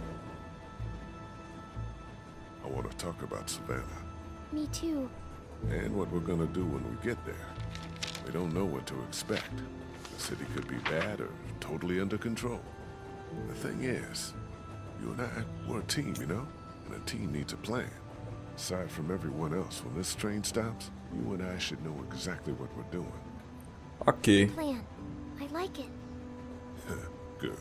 I want to talk about Savannah. Me too. And what we're gonna do when we get there. We don't know what to expect. The city could be bad or totally under control. The thing is, you and I, we're a team, you know? And a team needs a plan. Aside from everyone else, when this train stops, you and I should know exactly what we're doing. Ok. Plan. I like it. Good.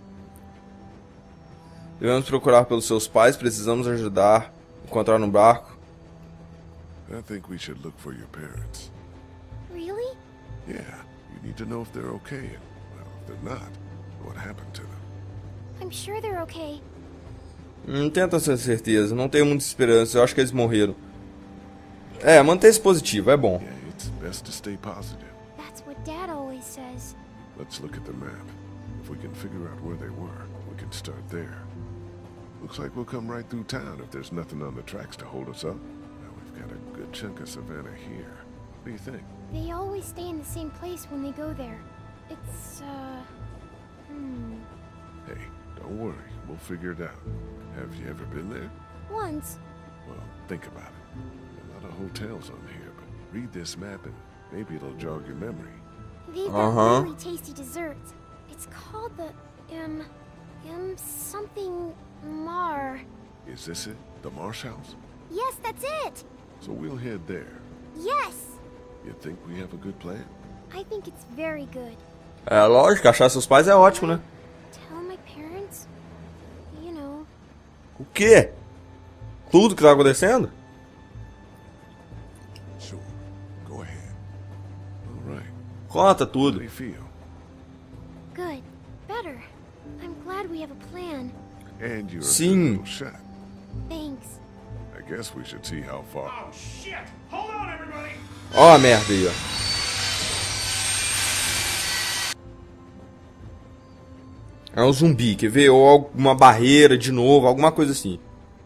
Devemos procurar pelos seus pais, precisamos ajudar, encontrar no barco. I think we should look for your parents. Really? Yeah, you need to know if they're okay, and, well, if they're not, what happened to them. I'm sure they're okay. Não tenho tanta certeza, não tenho muita esperança, eu acho que eles morreram. É, manter-se positivo, é bom. Yeah, it's best to stay positive. That's what Dad always says. Let's look at the map. If we can figure out where they were, we can start there. Looks like we'll come right through town if there's nothing on the tracks to hold us up. Now we've got a good chunk of Savannah here. What do you think? They always stay in the same place when they go there. It's, uh... Hmm... Hey, don't worry. We'll figure it out. Have you ever been there? Once. Well, think about it. A lot of hotels on here, but read this map and maybe it'll jog your memory. They've got Uh-huh. really tasty desserts. It's called the, um... Um, something... Mar. Is this it? The Marsh House? Yes, that's it! So we'll head there. Yes! You think we have a good plan? I think it's very good. É lógico, achar seus pais é ótimo, né? Tell my parents? You know... O quê? Tudo que tá acontecendo? Sure. Go ahead. All right. Conta How do tudo. you feel? Good. Better. I'm glad we have a plan. And you're a Sim. good little shot. Thanks. I guess we should see how far. Oh, shit! Hold on, everybody! Ó a merda aí, ó. É um zumbi, quer ver? Ou alguma barreira de novo, alguma coisa assim.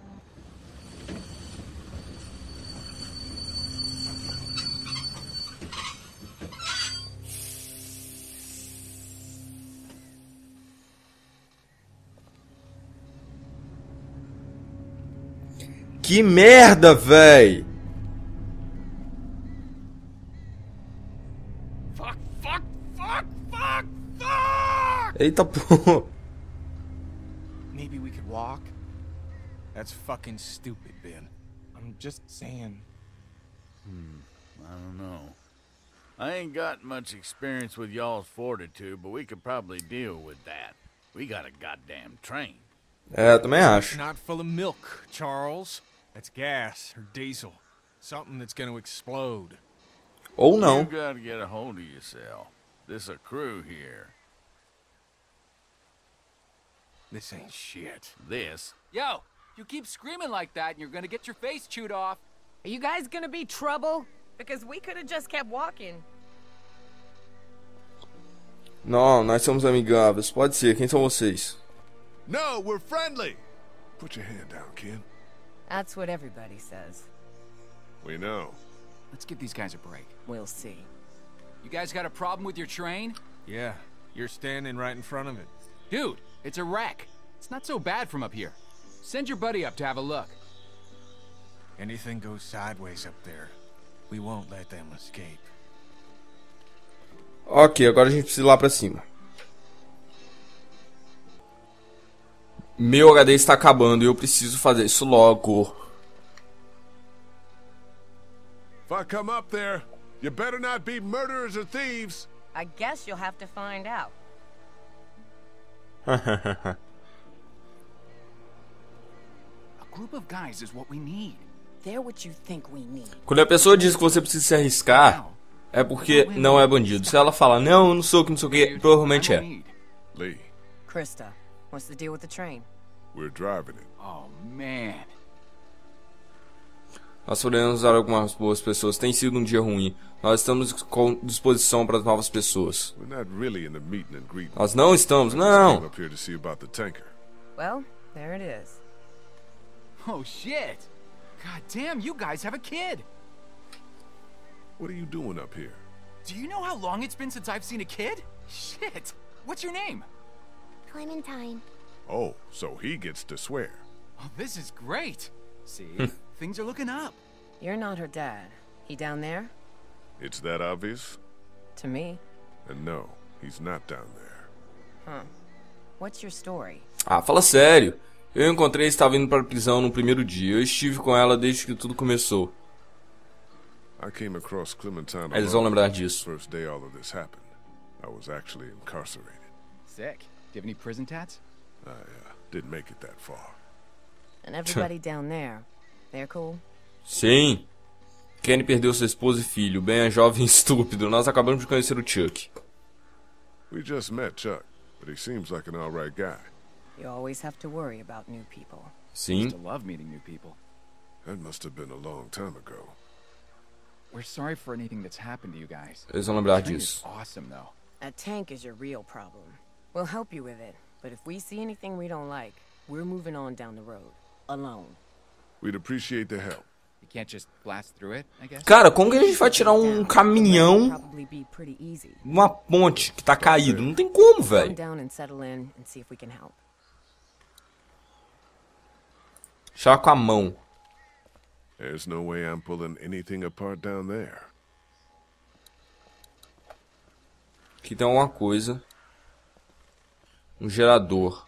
Que merda, véi! Fuck, fuck, fuck, fuck, fuck! Eita, pô. Maybe we could walk? That's fucking stupid, Ben. I'm just saying. Hmm, I don't know. I ain't got much experience with y'all's fortitude, but we could probably deal with that. We got a goddamn train. É, também acho. Not full of milk, Charles. That's gas or diesel. Something that's gonna explode. Ou não. You gotta get a hold of yourself. This a crew here. This ain't shit. This? Yo, you keep screaming like that and you're gonna get your face chewed off. Are you guys gonna be trouble? Because we could have just kept walking. Não, nós somos amigáveis. Pode ser. Quem são vocês? No, we're friendly. Put your hand down, kid. That's what everybody says. We know. Let's give these guys a break. We'll see. You guys got a problem with your train? Yeah, you're standing right in front of it. Dude, it's a wreck. It's not so bad from up here. Send your buddy up to have a look. Anything goes sideways up there, we won't let them escape. Ok, agora a gente precisa ir lá pra cima. Meu H D está acabando e eu preciso fazer isso logo. If I come up there, you better not be murderers or thieves. I guess you'll have to find out. A group of guys is what we need. They're what you think we need. Quando a pessoa diz que você precisa se arriscar, é porque não é bandido. Se ela fala, não, eu não sou que não sei o que, provavelmente é. Lee. Krista, what's the deal with the train? We're driving it. Oh, man. Nós podemos usar algumas boas pessoas. Tem sido um dia ruim. Nós estamos com disposição para novas pessoas. We're not really in the meeting and greeting. Nós não estamos, não. Came up here to see about the tanker. Well, there it is. Oh, shit. God damn, you guys have a kid. What are you doing up here? Do you know how long it's been since I've seen a kid? Shit. What's your name? Clementine. Oh, so he gets to swear. Oh, this is great. See, things are looking up. You're not her dad. He down there? It's that obvious? To me. And no, he's not down there. Huh. What's your story? Ah, fala sério. Eu encontrei e estava indo para a prisão no primeiro dia. Eu estive com ela desde que tudo começou. I came across Clementine Eles vão lembrar disso. First day all of this happened. I was actually incarcerated. Sick. Do you have any prison tats? I uh, didn't make it that far. And everybody down there, they're cool? Sim. Kenny perdeu sua esposa e filho. Ben é jovem e estúpido. Nós acabamos de conhecer o Chuck. We just met Chuck, but he seems like an alright guy. You always have to worry about new people. Sim. I used to love meeting new people. That must have been a long time ago. We're sorry for anything that's happened to you guys. Eles vão lembrar The train disso. is awesome, though. That tank is your real problem. We'll help you with it, but if we see anything we don't like, we're moving on down the road. Alone. We'd appreciate the help. You can't just blast through it, I guess? Cara, como que a gente vai tirar um caminhão Probably be pretty easy. uma ponte que tá caído? Não tem como, Calm velho. down and settle in and see if we can help. Tirar com a mão. There's no way I'm pulling anything apart down there. Aqui tem alguma coisa. Um gerador.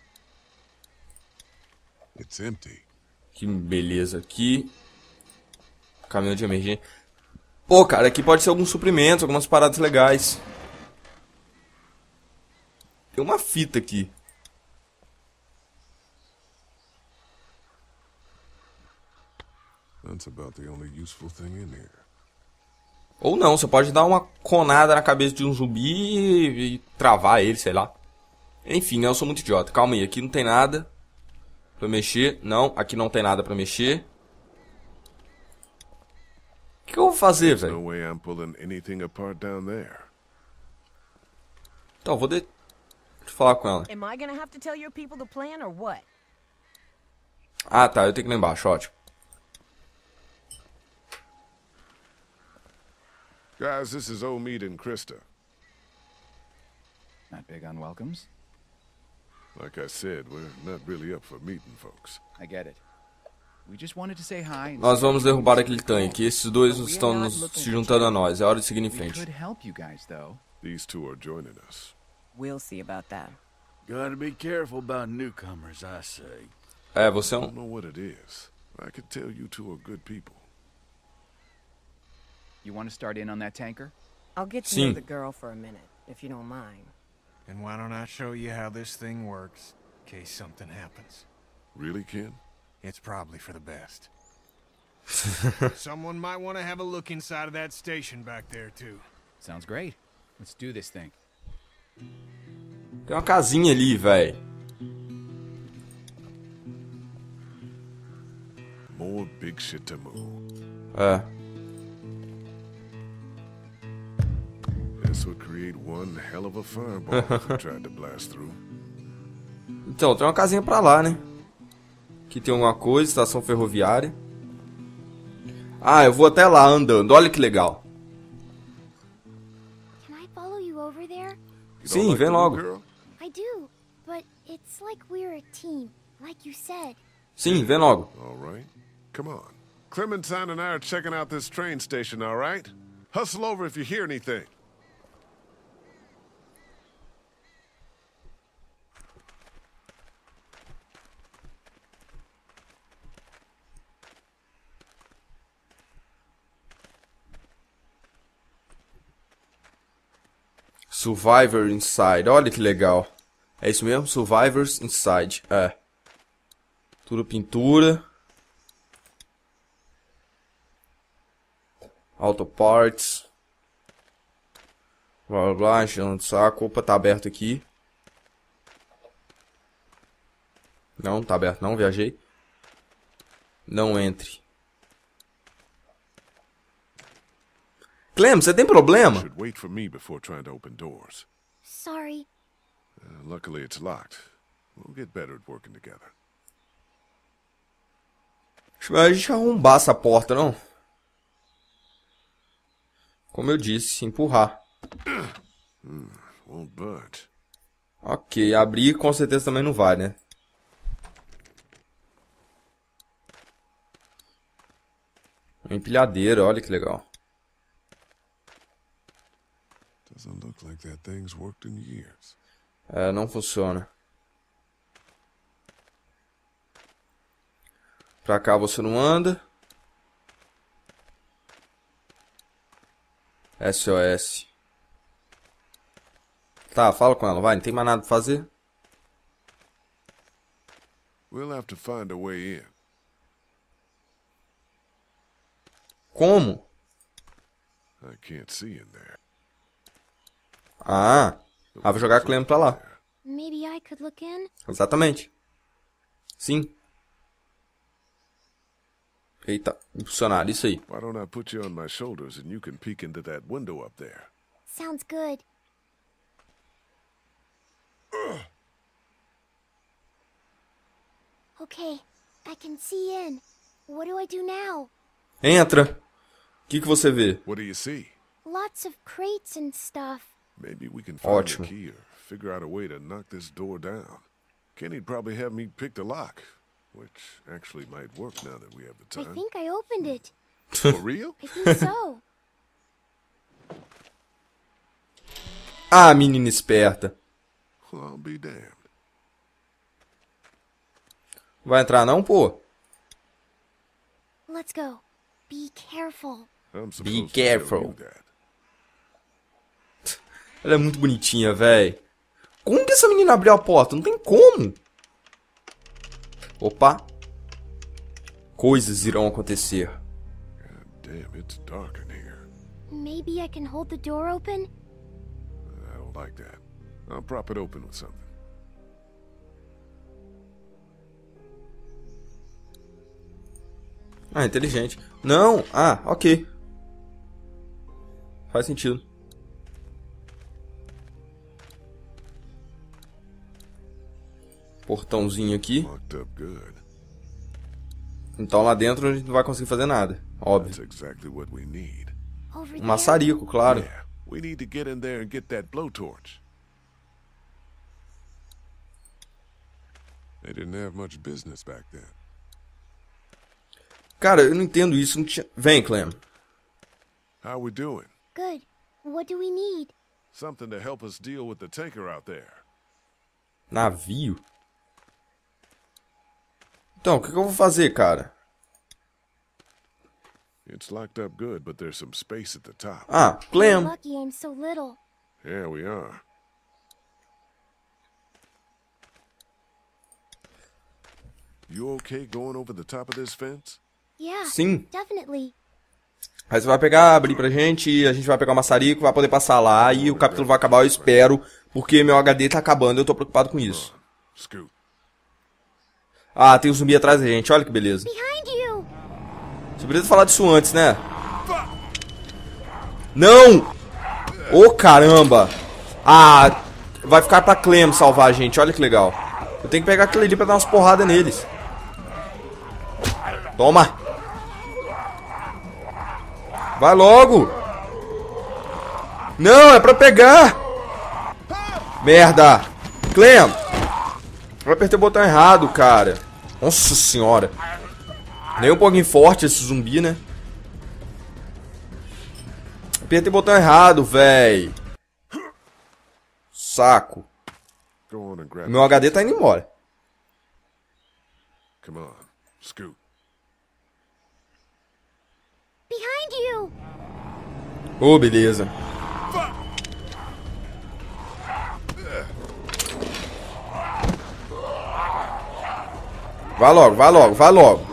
It's empty. Que beleza. Aqui. Caminhão de emergência. Pô, cara, aqui pode ser alguns suprimentos, algumas paradas legais. Tem uma fita aqui. That's about the only useful thing in here. Ou não, você pode dar uma conada na cabeça de um zumbi e, e travar ele, sei lá. Enfim, eu sou muito idiota. Calma aí, aqui não tem nada pra mexer. Não, aqui não tem nada pra mexer. O que eu vou fazer, velho? No way I'm pulling anything apart down there. Então, vou de... Deixa eu falar com ela. Am I gonna have to tell your people the plan or what? Ah, tá, eu tenho que ir lá embaixo, ótimo. Guys, this is Omid and Krista. Not big on welcomes? Like I said, we're not really up for meeting folks. I get it. We just wanted to say hi. Nós vamos derrubar aquele tanque. Esses dois estão nos, se juntando a nós. É hora de seguir em frente. We could help you guys, though. These two are joining us. We'll see about that. Gotta be careful about newcomers, I say. É, você é I don't um... know what it is. I could tell you two are good people. You want to start in on that tanker? I'll get to Sim. know the girl for a minute, if you don't mind. And why don't I show you how this thing works, in case something happens? Really, Ken? It's probably for the best. Someone might want to have a look inside of that station back there, too. Sounds great. Let's do this thing. Tem uma casinha ali, véi. More big shit to move. É. This would create one hell of a fireball if we tried to blast through. Então, tem uma casinha pra lá, né? Aqui tem alguma coisa, estação ferroviária. Ah, eu vou até lá andando. Olha que legal. Can I follow you over there? Sim, vem logo. I do, but it's like we're a team, like you said. Sim, vem logo. All right. Come on. Clementine and I are checking out this train station, all right? Hustle over if you hear anything. Survivor Inside. Olha que legal. É isso mesmo? Survivors Inside. É. Tudo pintura. Auto Parts. Blá blá blá. Enchendo o saco. Opa, tá aberto aqui. Não, tá aberto não. Viajei. Não entre. Clem, você tem problema? Should wait for me before trying to open doors. Sorry. Uh, luckily it's locked. We'll get better at working together. Acho melhor a gente arrombar essa porta, não? Como eu disse, empurrar. Hmm, won't budge. Ok, abrir com certeza também não vai, né? Uma empilhadeira, olha que legal. Doesn't look like that thing's worked in years. É, não funciona. Pra cá você não anda. S O S. Tá, fala com ela, vai. Não tem mais nada pra fazer. We'll have to find a way in. Como? I can't see in there. Ah, ah vou jogar a Clem pra lá. Maybe I could look in? Exatamente. Sim. Eita, impulsionar, isso aí. Why don't I put you on my shoulders and you can peek into that window up there? Sounds good. Okay, I can see in. What do I do now? Entra. O que que você vê? What do you see? Lots of crates and stuff. Maybe we can find Ótimo. a key or figure out a way to knock this door down. Kenny'd probably have me pick the lock, which actually might work now that we have the I time. think I opened it. For real? I think so. Ah, menina esperta. Well, I'll be damned. Vai entrar não, pô? Let's go. Be careful. I'm supposed Be to tell careful. you that. Ela é muito bonitinha, véi. Como que essa menina abriu a porta? Não tem como. Opa. Coisas irão acontecer. God damn, it's dark in here. Maybe I can hold the door open? I don't like that. I'll prop it open with something. Ah, inteligente. Não. Ah, ok. Faz sentido. Portãozinho aqui. Locked up good. Então lá dentro a gente não vai conseguir fazer nada. Óbvio. That's exactly what we need. Over Um there? maçarico, claro. Yeah, we need to get in there and get that blowtorch. They didn't have much business back then. Cara, eu não entendo isso. Não tinha... Vem, Clem. How we doing? Good. What do we need? Something to help us deal with the tanker out there. Navio? Então, o que, que eu vou fazer, cara? It's locked up good, but there's some space at the top. Ah, Clem. You're lucky I'm so little. Yeah, we are. You okay going over the top of this fence? Yeah. Sim. Definitely. Aí você vai pegar, abrir pra gente, e a gente vai pegar o maçarico, vai poder passar lá, e o capítulo vai acabar, eu espero, porque meu H D tá acabando, eu tô preocupado com isso. Ah, tem um zumbi atrás da gente, olha que beleza. Você precisa falar disso antes, né? Não! Ô, caramba! Ah, vai ficar pra Clem salvar a gente, olha que legal. Eu tenho que pegar aquele ali pra dar umas porradas neles. Toma! Vai logo! Não, é pra pegar! Merda! Clem! Eu apertei o botão errado, cara. Nossa senhora. Nem um pouquinho forte esse zumbi, né? Apertei o botão errado, véi. Saco. Meu H D tá indo embora. Come on, scoot. Behind you. Oh, beleza. Vai logo, vai logo, vai logo.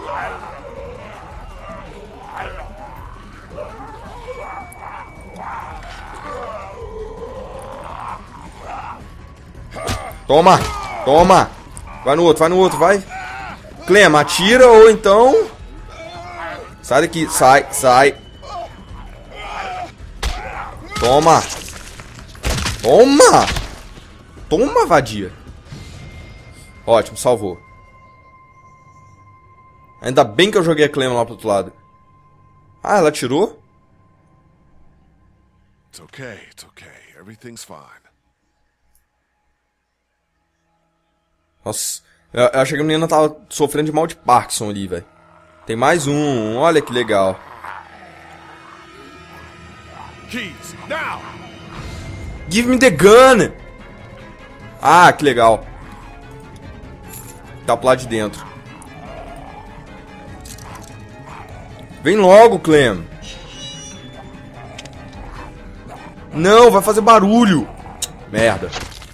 Toma, toma. Vai no outro, vai no outro, vai. Clem, atira ou então... Sai daqui, sai, sai. Toma. Toma. Toma, vadia. Ótimo, salvou. Ainda bem que eu joguei a Clem lá pro outro lado. Ah, ela atirou? It's okay, it's okay. Everything's fine. Nossa, eu, eu achei que a menina tava sofrendo de mal de Parkinson ali, velho. Tem mais um, olha que legal. Keys, now. Give me the gun! Ah, que legal. Tá pro lado de dentro. Vem logo, Clem. Não, vai fazer barulho. Merda.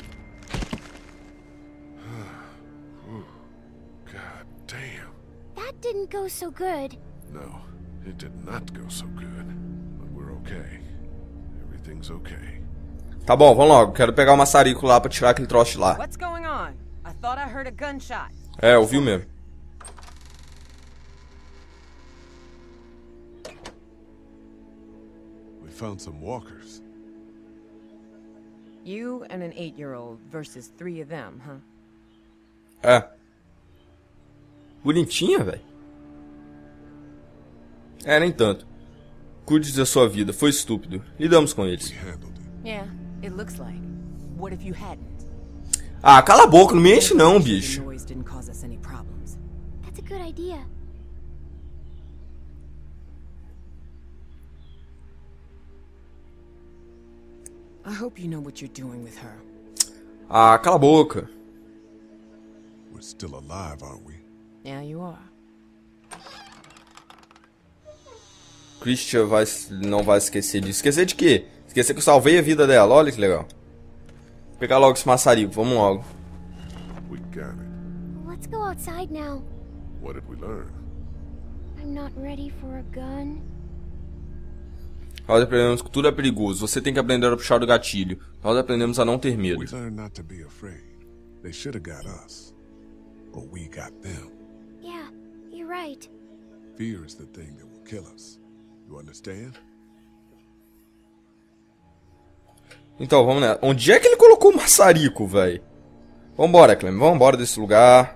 Didn't go so good. No, it did not go so good. But we're okay. Everything's okay. Tá bom, vamos logo. Quero pegar o maçarico lá pra tirar aquele troço de lá. What's going on? I thought I heard a gunshot. É, ouviu mesmo. We found some walkers. You and an eight-year-old versus three of them, huh? É. Bonitinha, velho. É, nem tanto. Cuide da sua vida, foi estúpido. Lidamos com eles. Yeah, it looks like. What if you hadn't? Ah, cala a boca, não me enche não, bicho. That's a good idea. I hope you know what you're doing with her. Ah, cala a boca. We're still alive, aren't we? Yeah, you are. Christian vai, não vai esquecer disso. Esquecer de quê? Esquecer que eu salvei a vida dela. Olha que legal. Vou pegar logo esse maçarico. Vamos logo. We got it. Let's go outside now. What did we learn? I'm not ready for a gun. Nós aprendemos que tudo é perigoso. Você tem que aprender a puxar o gatilho. Nós aprendemos a não ter medo. We learned not to be afraid. They should have got us. But we got them. Yeah, you're right. Fear is the thing that will kill us. You understand? Então, vamos nessa. Onde é que ele colocou o maçarico, velho? Vambora, Clem. Vambora desse lugar.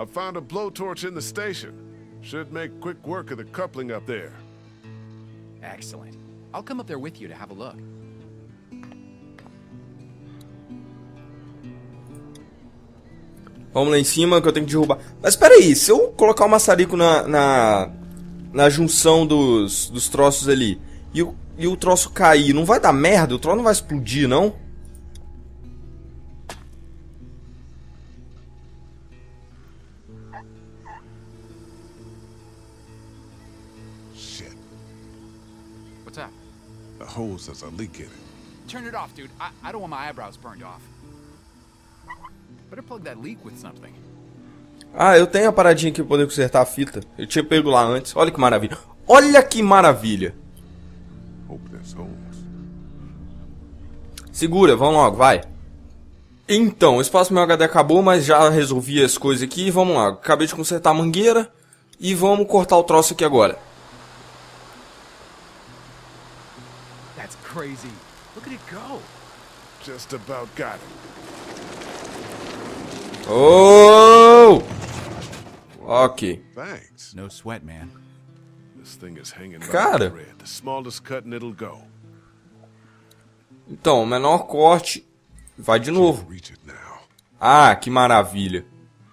I found a blowtorch in the station. Should make quick work of the coupling up there. Excellent. I'll come up there with you to have a look. Vamos lá em cima que eu tenho que derrubar. Mas espera aí, se eu colocar o maçarico na, na, na junção dos, dos troços ali e o, e o troço cair, não vai dar merda? O troço não vai explodir, não? Shit. What's up? The hose has a leak in it. Turn it off, dude. I, I don't want my eyebrows burned off. Better plug that leak with something. Ah, eu tenho a paradinha aqui pra poder consertar a fita. Eu tinha pego lá antes. Olha que maravilha. Olha que maravilha. Segura, vamos logo, vai. Então, o espaço meu H D acabou, mas já resolvi as coisas aqui. Vamos lá, acabei de consertar a mangueira. E vamos cortar o troço aqui agora. That's crazy. Look at it go. Just about got it. Oh! Ok. Thanks. No sweat, man. This thing is hanging Cara. by a thread. The smallest cut and it'll go. Então, o menor corte vai de novo. Ah, que maravilha.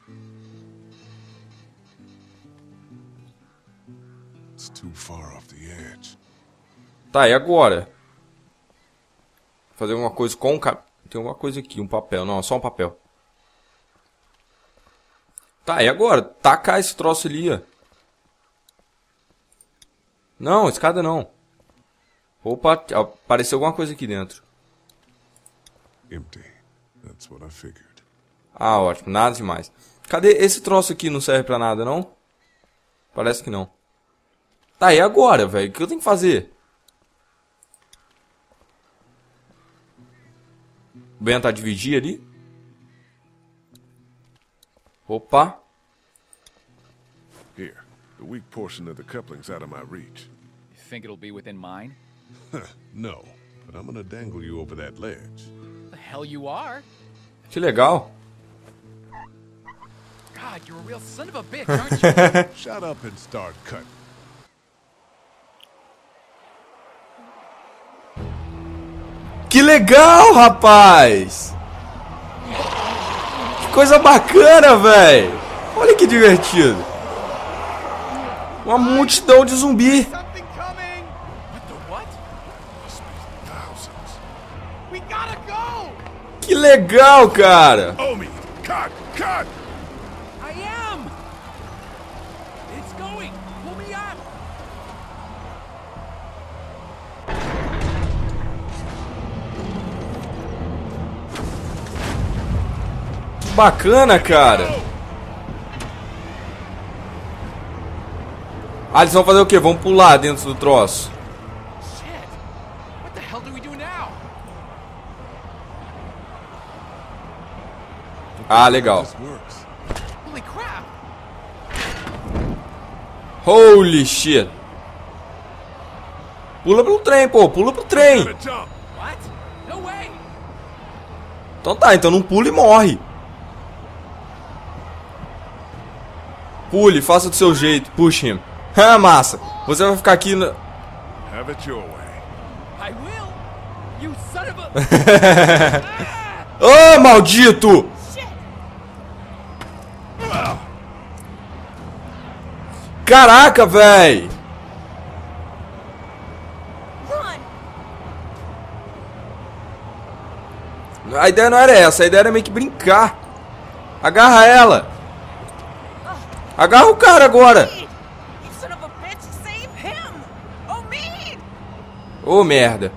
It's too far off the edge. Tá, e agora? Fazer alguma coisa com o cap... Tem alguma coisa aqui, um papel. Não, só um papel. Tá, e agora? Tacar esse troço ali, ó. Não, escada não. Opa, apareceu alguma coisa aqui dentro. Empty. That's what I figured. Ah, ótimo, nada demais. Cadê esse troço aqui? Não serve pra nada, não? Parece que não. Tá, e agora, velho? O que eu tenho que fazer? Vou tentar dividir ali. Opa. Here, the weak portion of the coupling's out of my reach. You think it'll be within mine? No, but I'm gonna dangle you over that ledge. The hell you are? Que legal. God, you're a real son of a bitch, aren't you? Shut up and start cutting. Que legal, rapaz! Que coisa bacana, velho! Olha que divertido! Uma multidão de zumbi! Que legal, cara! Omi, cut, cut! I am! It's going! Pull me up! Que bacana, cara! Ah, eles vão fazer o quê? Vão pular dentro do troço. Shit! What the hell do we do now? Ah, legal. Holy crap! Holy shit! Pula pro trem, pô! Pula pro trem! What? No way! Então tá, então não pula e morre. Pule, faça do seu jeito. Push him. Ah, massa. Você vai ficar aqui na... Have it your way. I will! You son of a... Ô, maldito! Caraca, véi! A ideia não era essa, a ideia era meio que brincar. Agarra ela. Agarra o cara agora. Ô, oh, merda.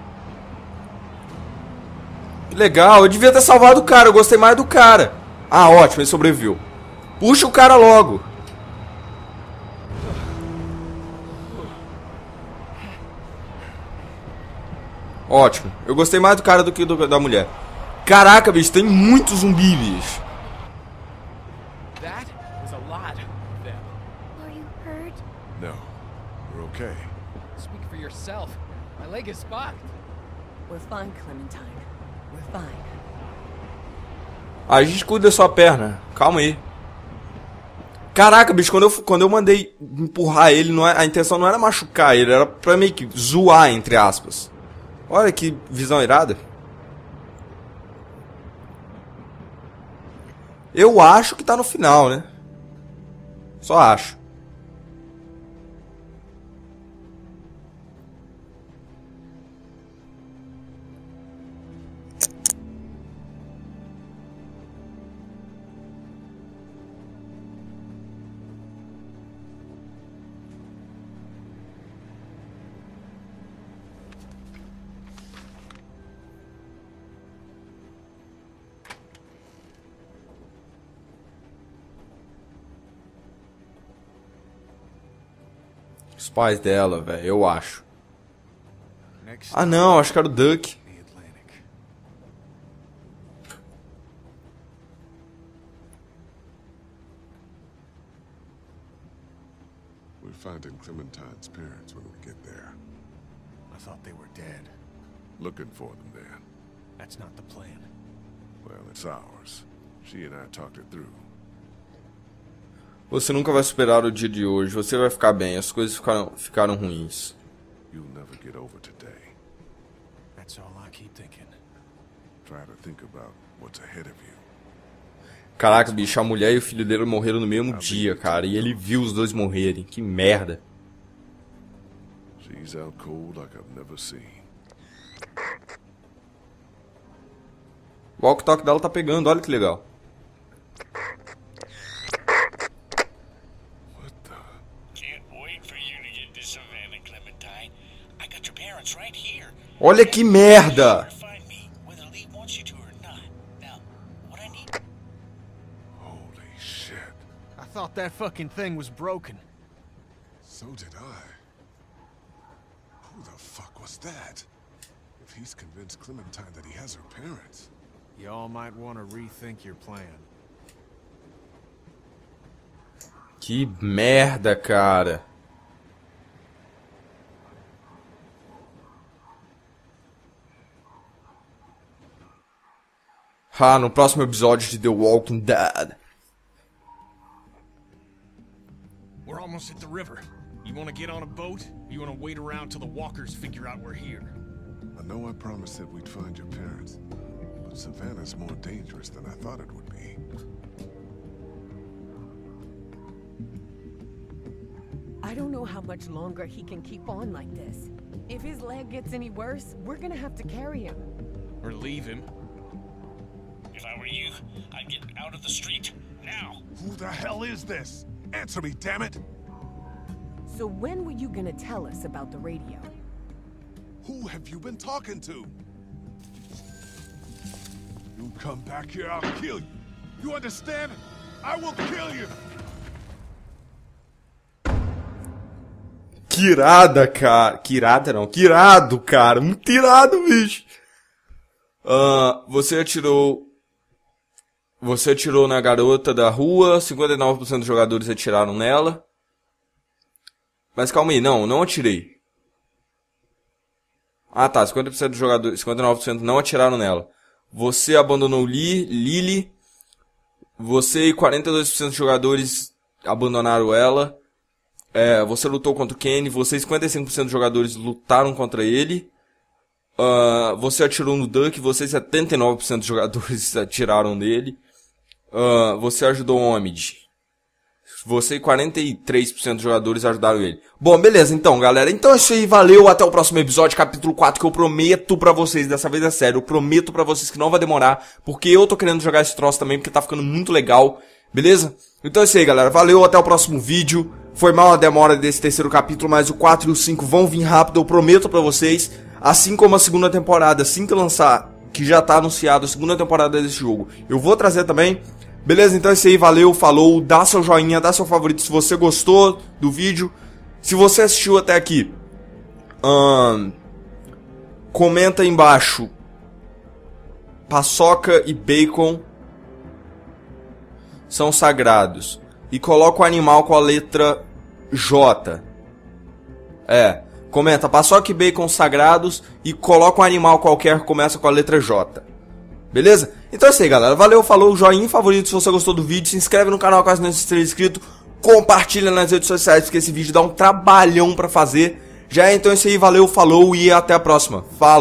Que legal, eu devia ter salvado o cara, eu gostei mais do cara. Ah, ótimo, ele sobreviveu. Puxa o cara logo. Ótimo, eu gostei mais do cara do que do, da mulher. Caraca, bicho, tem muitos zumbis, bicho. That was a lot of them. Are you hurt? No, we're okay. Speak for yourself. My leg is fucked. We're fine, Clementine. We're fine. A gente cuida da sua perna. Calma aí. Caraca, bicho, quando eu, quando eu mandei empurrar ele, não é, a intenção não era machucar ele, era pra meio que zoar, entre aspas. Olha que visão irada. Eu acho que tá no final, né? Só acho. Os pais dela, velho, eu acho. Ah não, acho que era o Duck. We're finding Clementine's parents when we get there. I thought they were dead. Looking for them then. That's not the plan. Well, it's ours. She and I talked it through. Você nunca vai superar o dia de hoje. Você vai ficar bem. As coisas ficaram, ficaram ruins. You'll never get over today. That's all I keep thinking. Try to think about what's ahead of you. Caraca, bicho, a mulher e o filho dele morreram no mesmo dia, cara. E ele viu os dois morrerem. Que merda. She's out cold like I've never seen. O walkie-talkie dela tá pegando, olha que legal. Olha que merda! Holy shit. I thought that fucking thing was broken. So did I. Who the fuck was that? If he's convinced Clementine that he has her parents. Y'all might want to rethink your plan. Que merda, cara. Ah, no próximo episódio de The Walking Dead. We're almost at the river. You want to get on a boat? Or you want to wait around till the walkers figure out we're here? I know I promised that we'd find your parents, but Savannah's more dangerous than I thought it would be. I don't know how much longer he can keep on like this. If his leg gets any worse, we're gonna have to carry him. Or leave him. If I were you, I'd get out of the street, now. Who the hell is this? Answer me, damn it! So when were you gonna tell us about the radio? Who have you been talking to? You come back here, I'll kill you. You understand? I will kill you! Que irada, cara. Que irada não, que irado, cara. Muito irado, bicho. Uh, você atirou... Você atirou na garota da rua, cinquenta e nove por cento dos jogadores atiraram nela. Mas calma aí, não, não atirei. Ah tá, cinquenta por cento dos jogadores, cinquenta e nove por cento não atiraram nela. Você abandonou Lee, Lily. Você e quarenta e dois por cento dos jogadores abandonaram ela. É, você lutou contra o Kenny, você e cinquenta e cinco por cento dos jogadores lutaram contra ele. Uh, você atirou no Duck, você e setenta e nove por cento dos jogadores atiraram nele. Uh, você ajudou o Omid. Você e quarenta e três por cento dos jogadores ajudaram ele. Bom, beleza, então, galera. Então é isso aí, valeu. Até o próximo episódio, capítulo quatro, que eu prometo pra vocês, dessa vez é sério, eu prometo pra vocês que não vai demorar, porque eu tô querendo jogar esse troço também, porque tá ficando muito legal, beleza? Então é isso aí, galera. Valeu, até o próximo vídeo. Foi mal a demora desse terceiro capítulo, mas o quatro e o cinco vão vir rápido, eu prometo pra vocês. Assim como a segunda temporada, assim que lançar, que já tá anunciado a segunda temporada desse jogo, eu vou trazer também. Beleza? Então é isso aí, valeu, falou, dá seu joinha, dá seu favorito se você gostou do vídeo. Se você assistiu até aqui, hum, comenta aí embaixo, paçoca e bacon são sagrados. E coloca o animal com a letra J. É, comenta, paçoca e bacon sagrados e coloca um animal qualquer que começa com a letra J. Beleza? Então é isso aí, galera. Valeu, falou, joinha, favorito se você gostou do vídeo. Se inscreve no canal caso não esteja inscrito. compartilha nas redes sociais, porque esse vídeo dá um trabalhão pra fazer. Já é então isso aí, valeu, falou e até a próxima. Fala!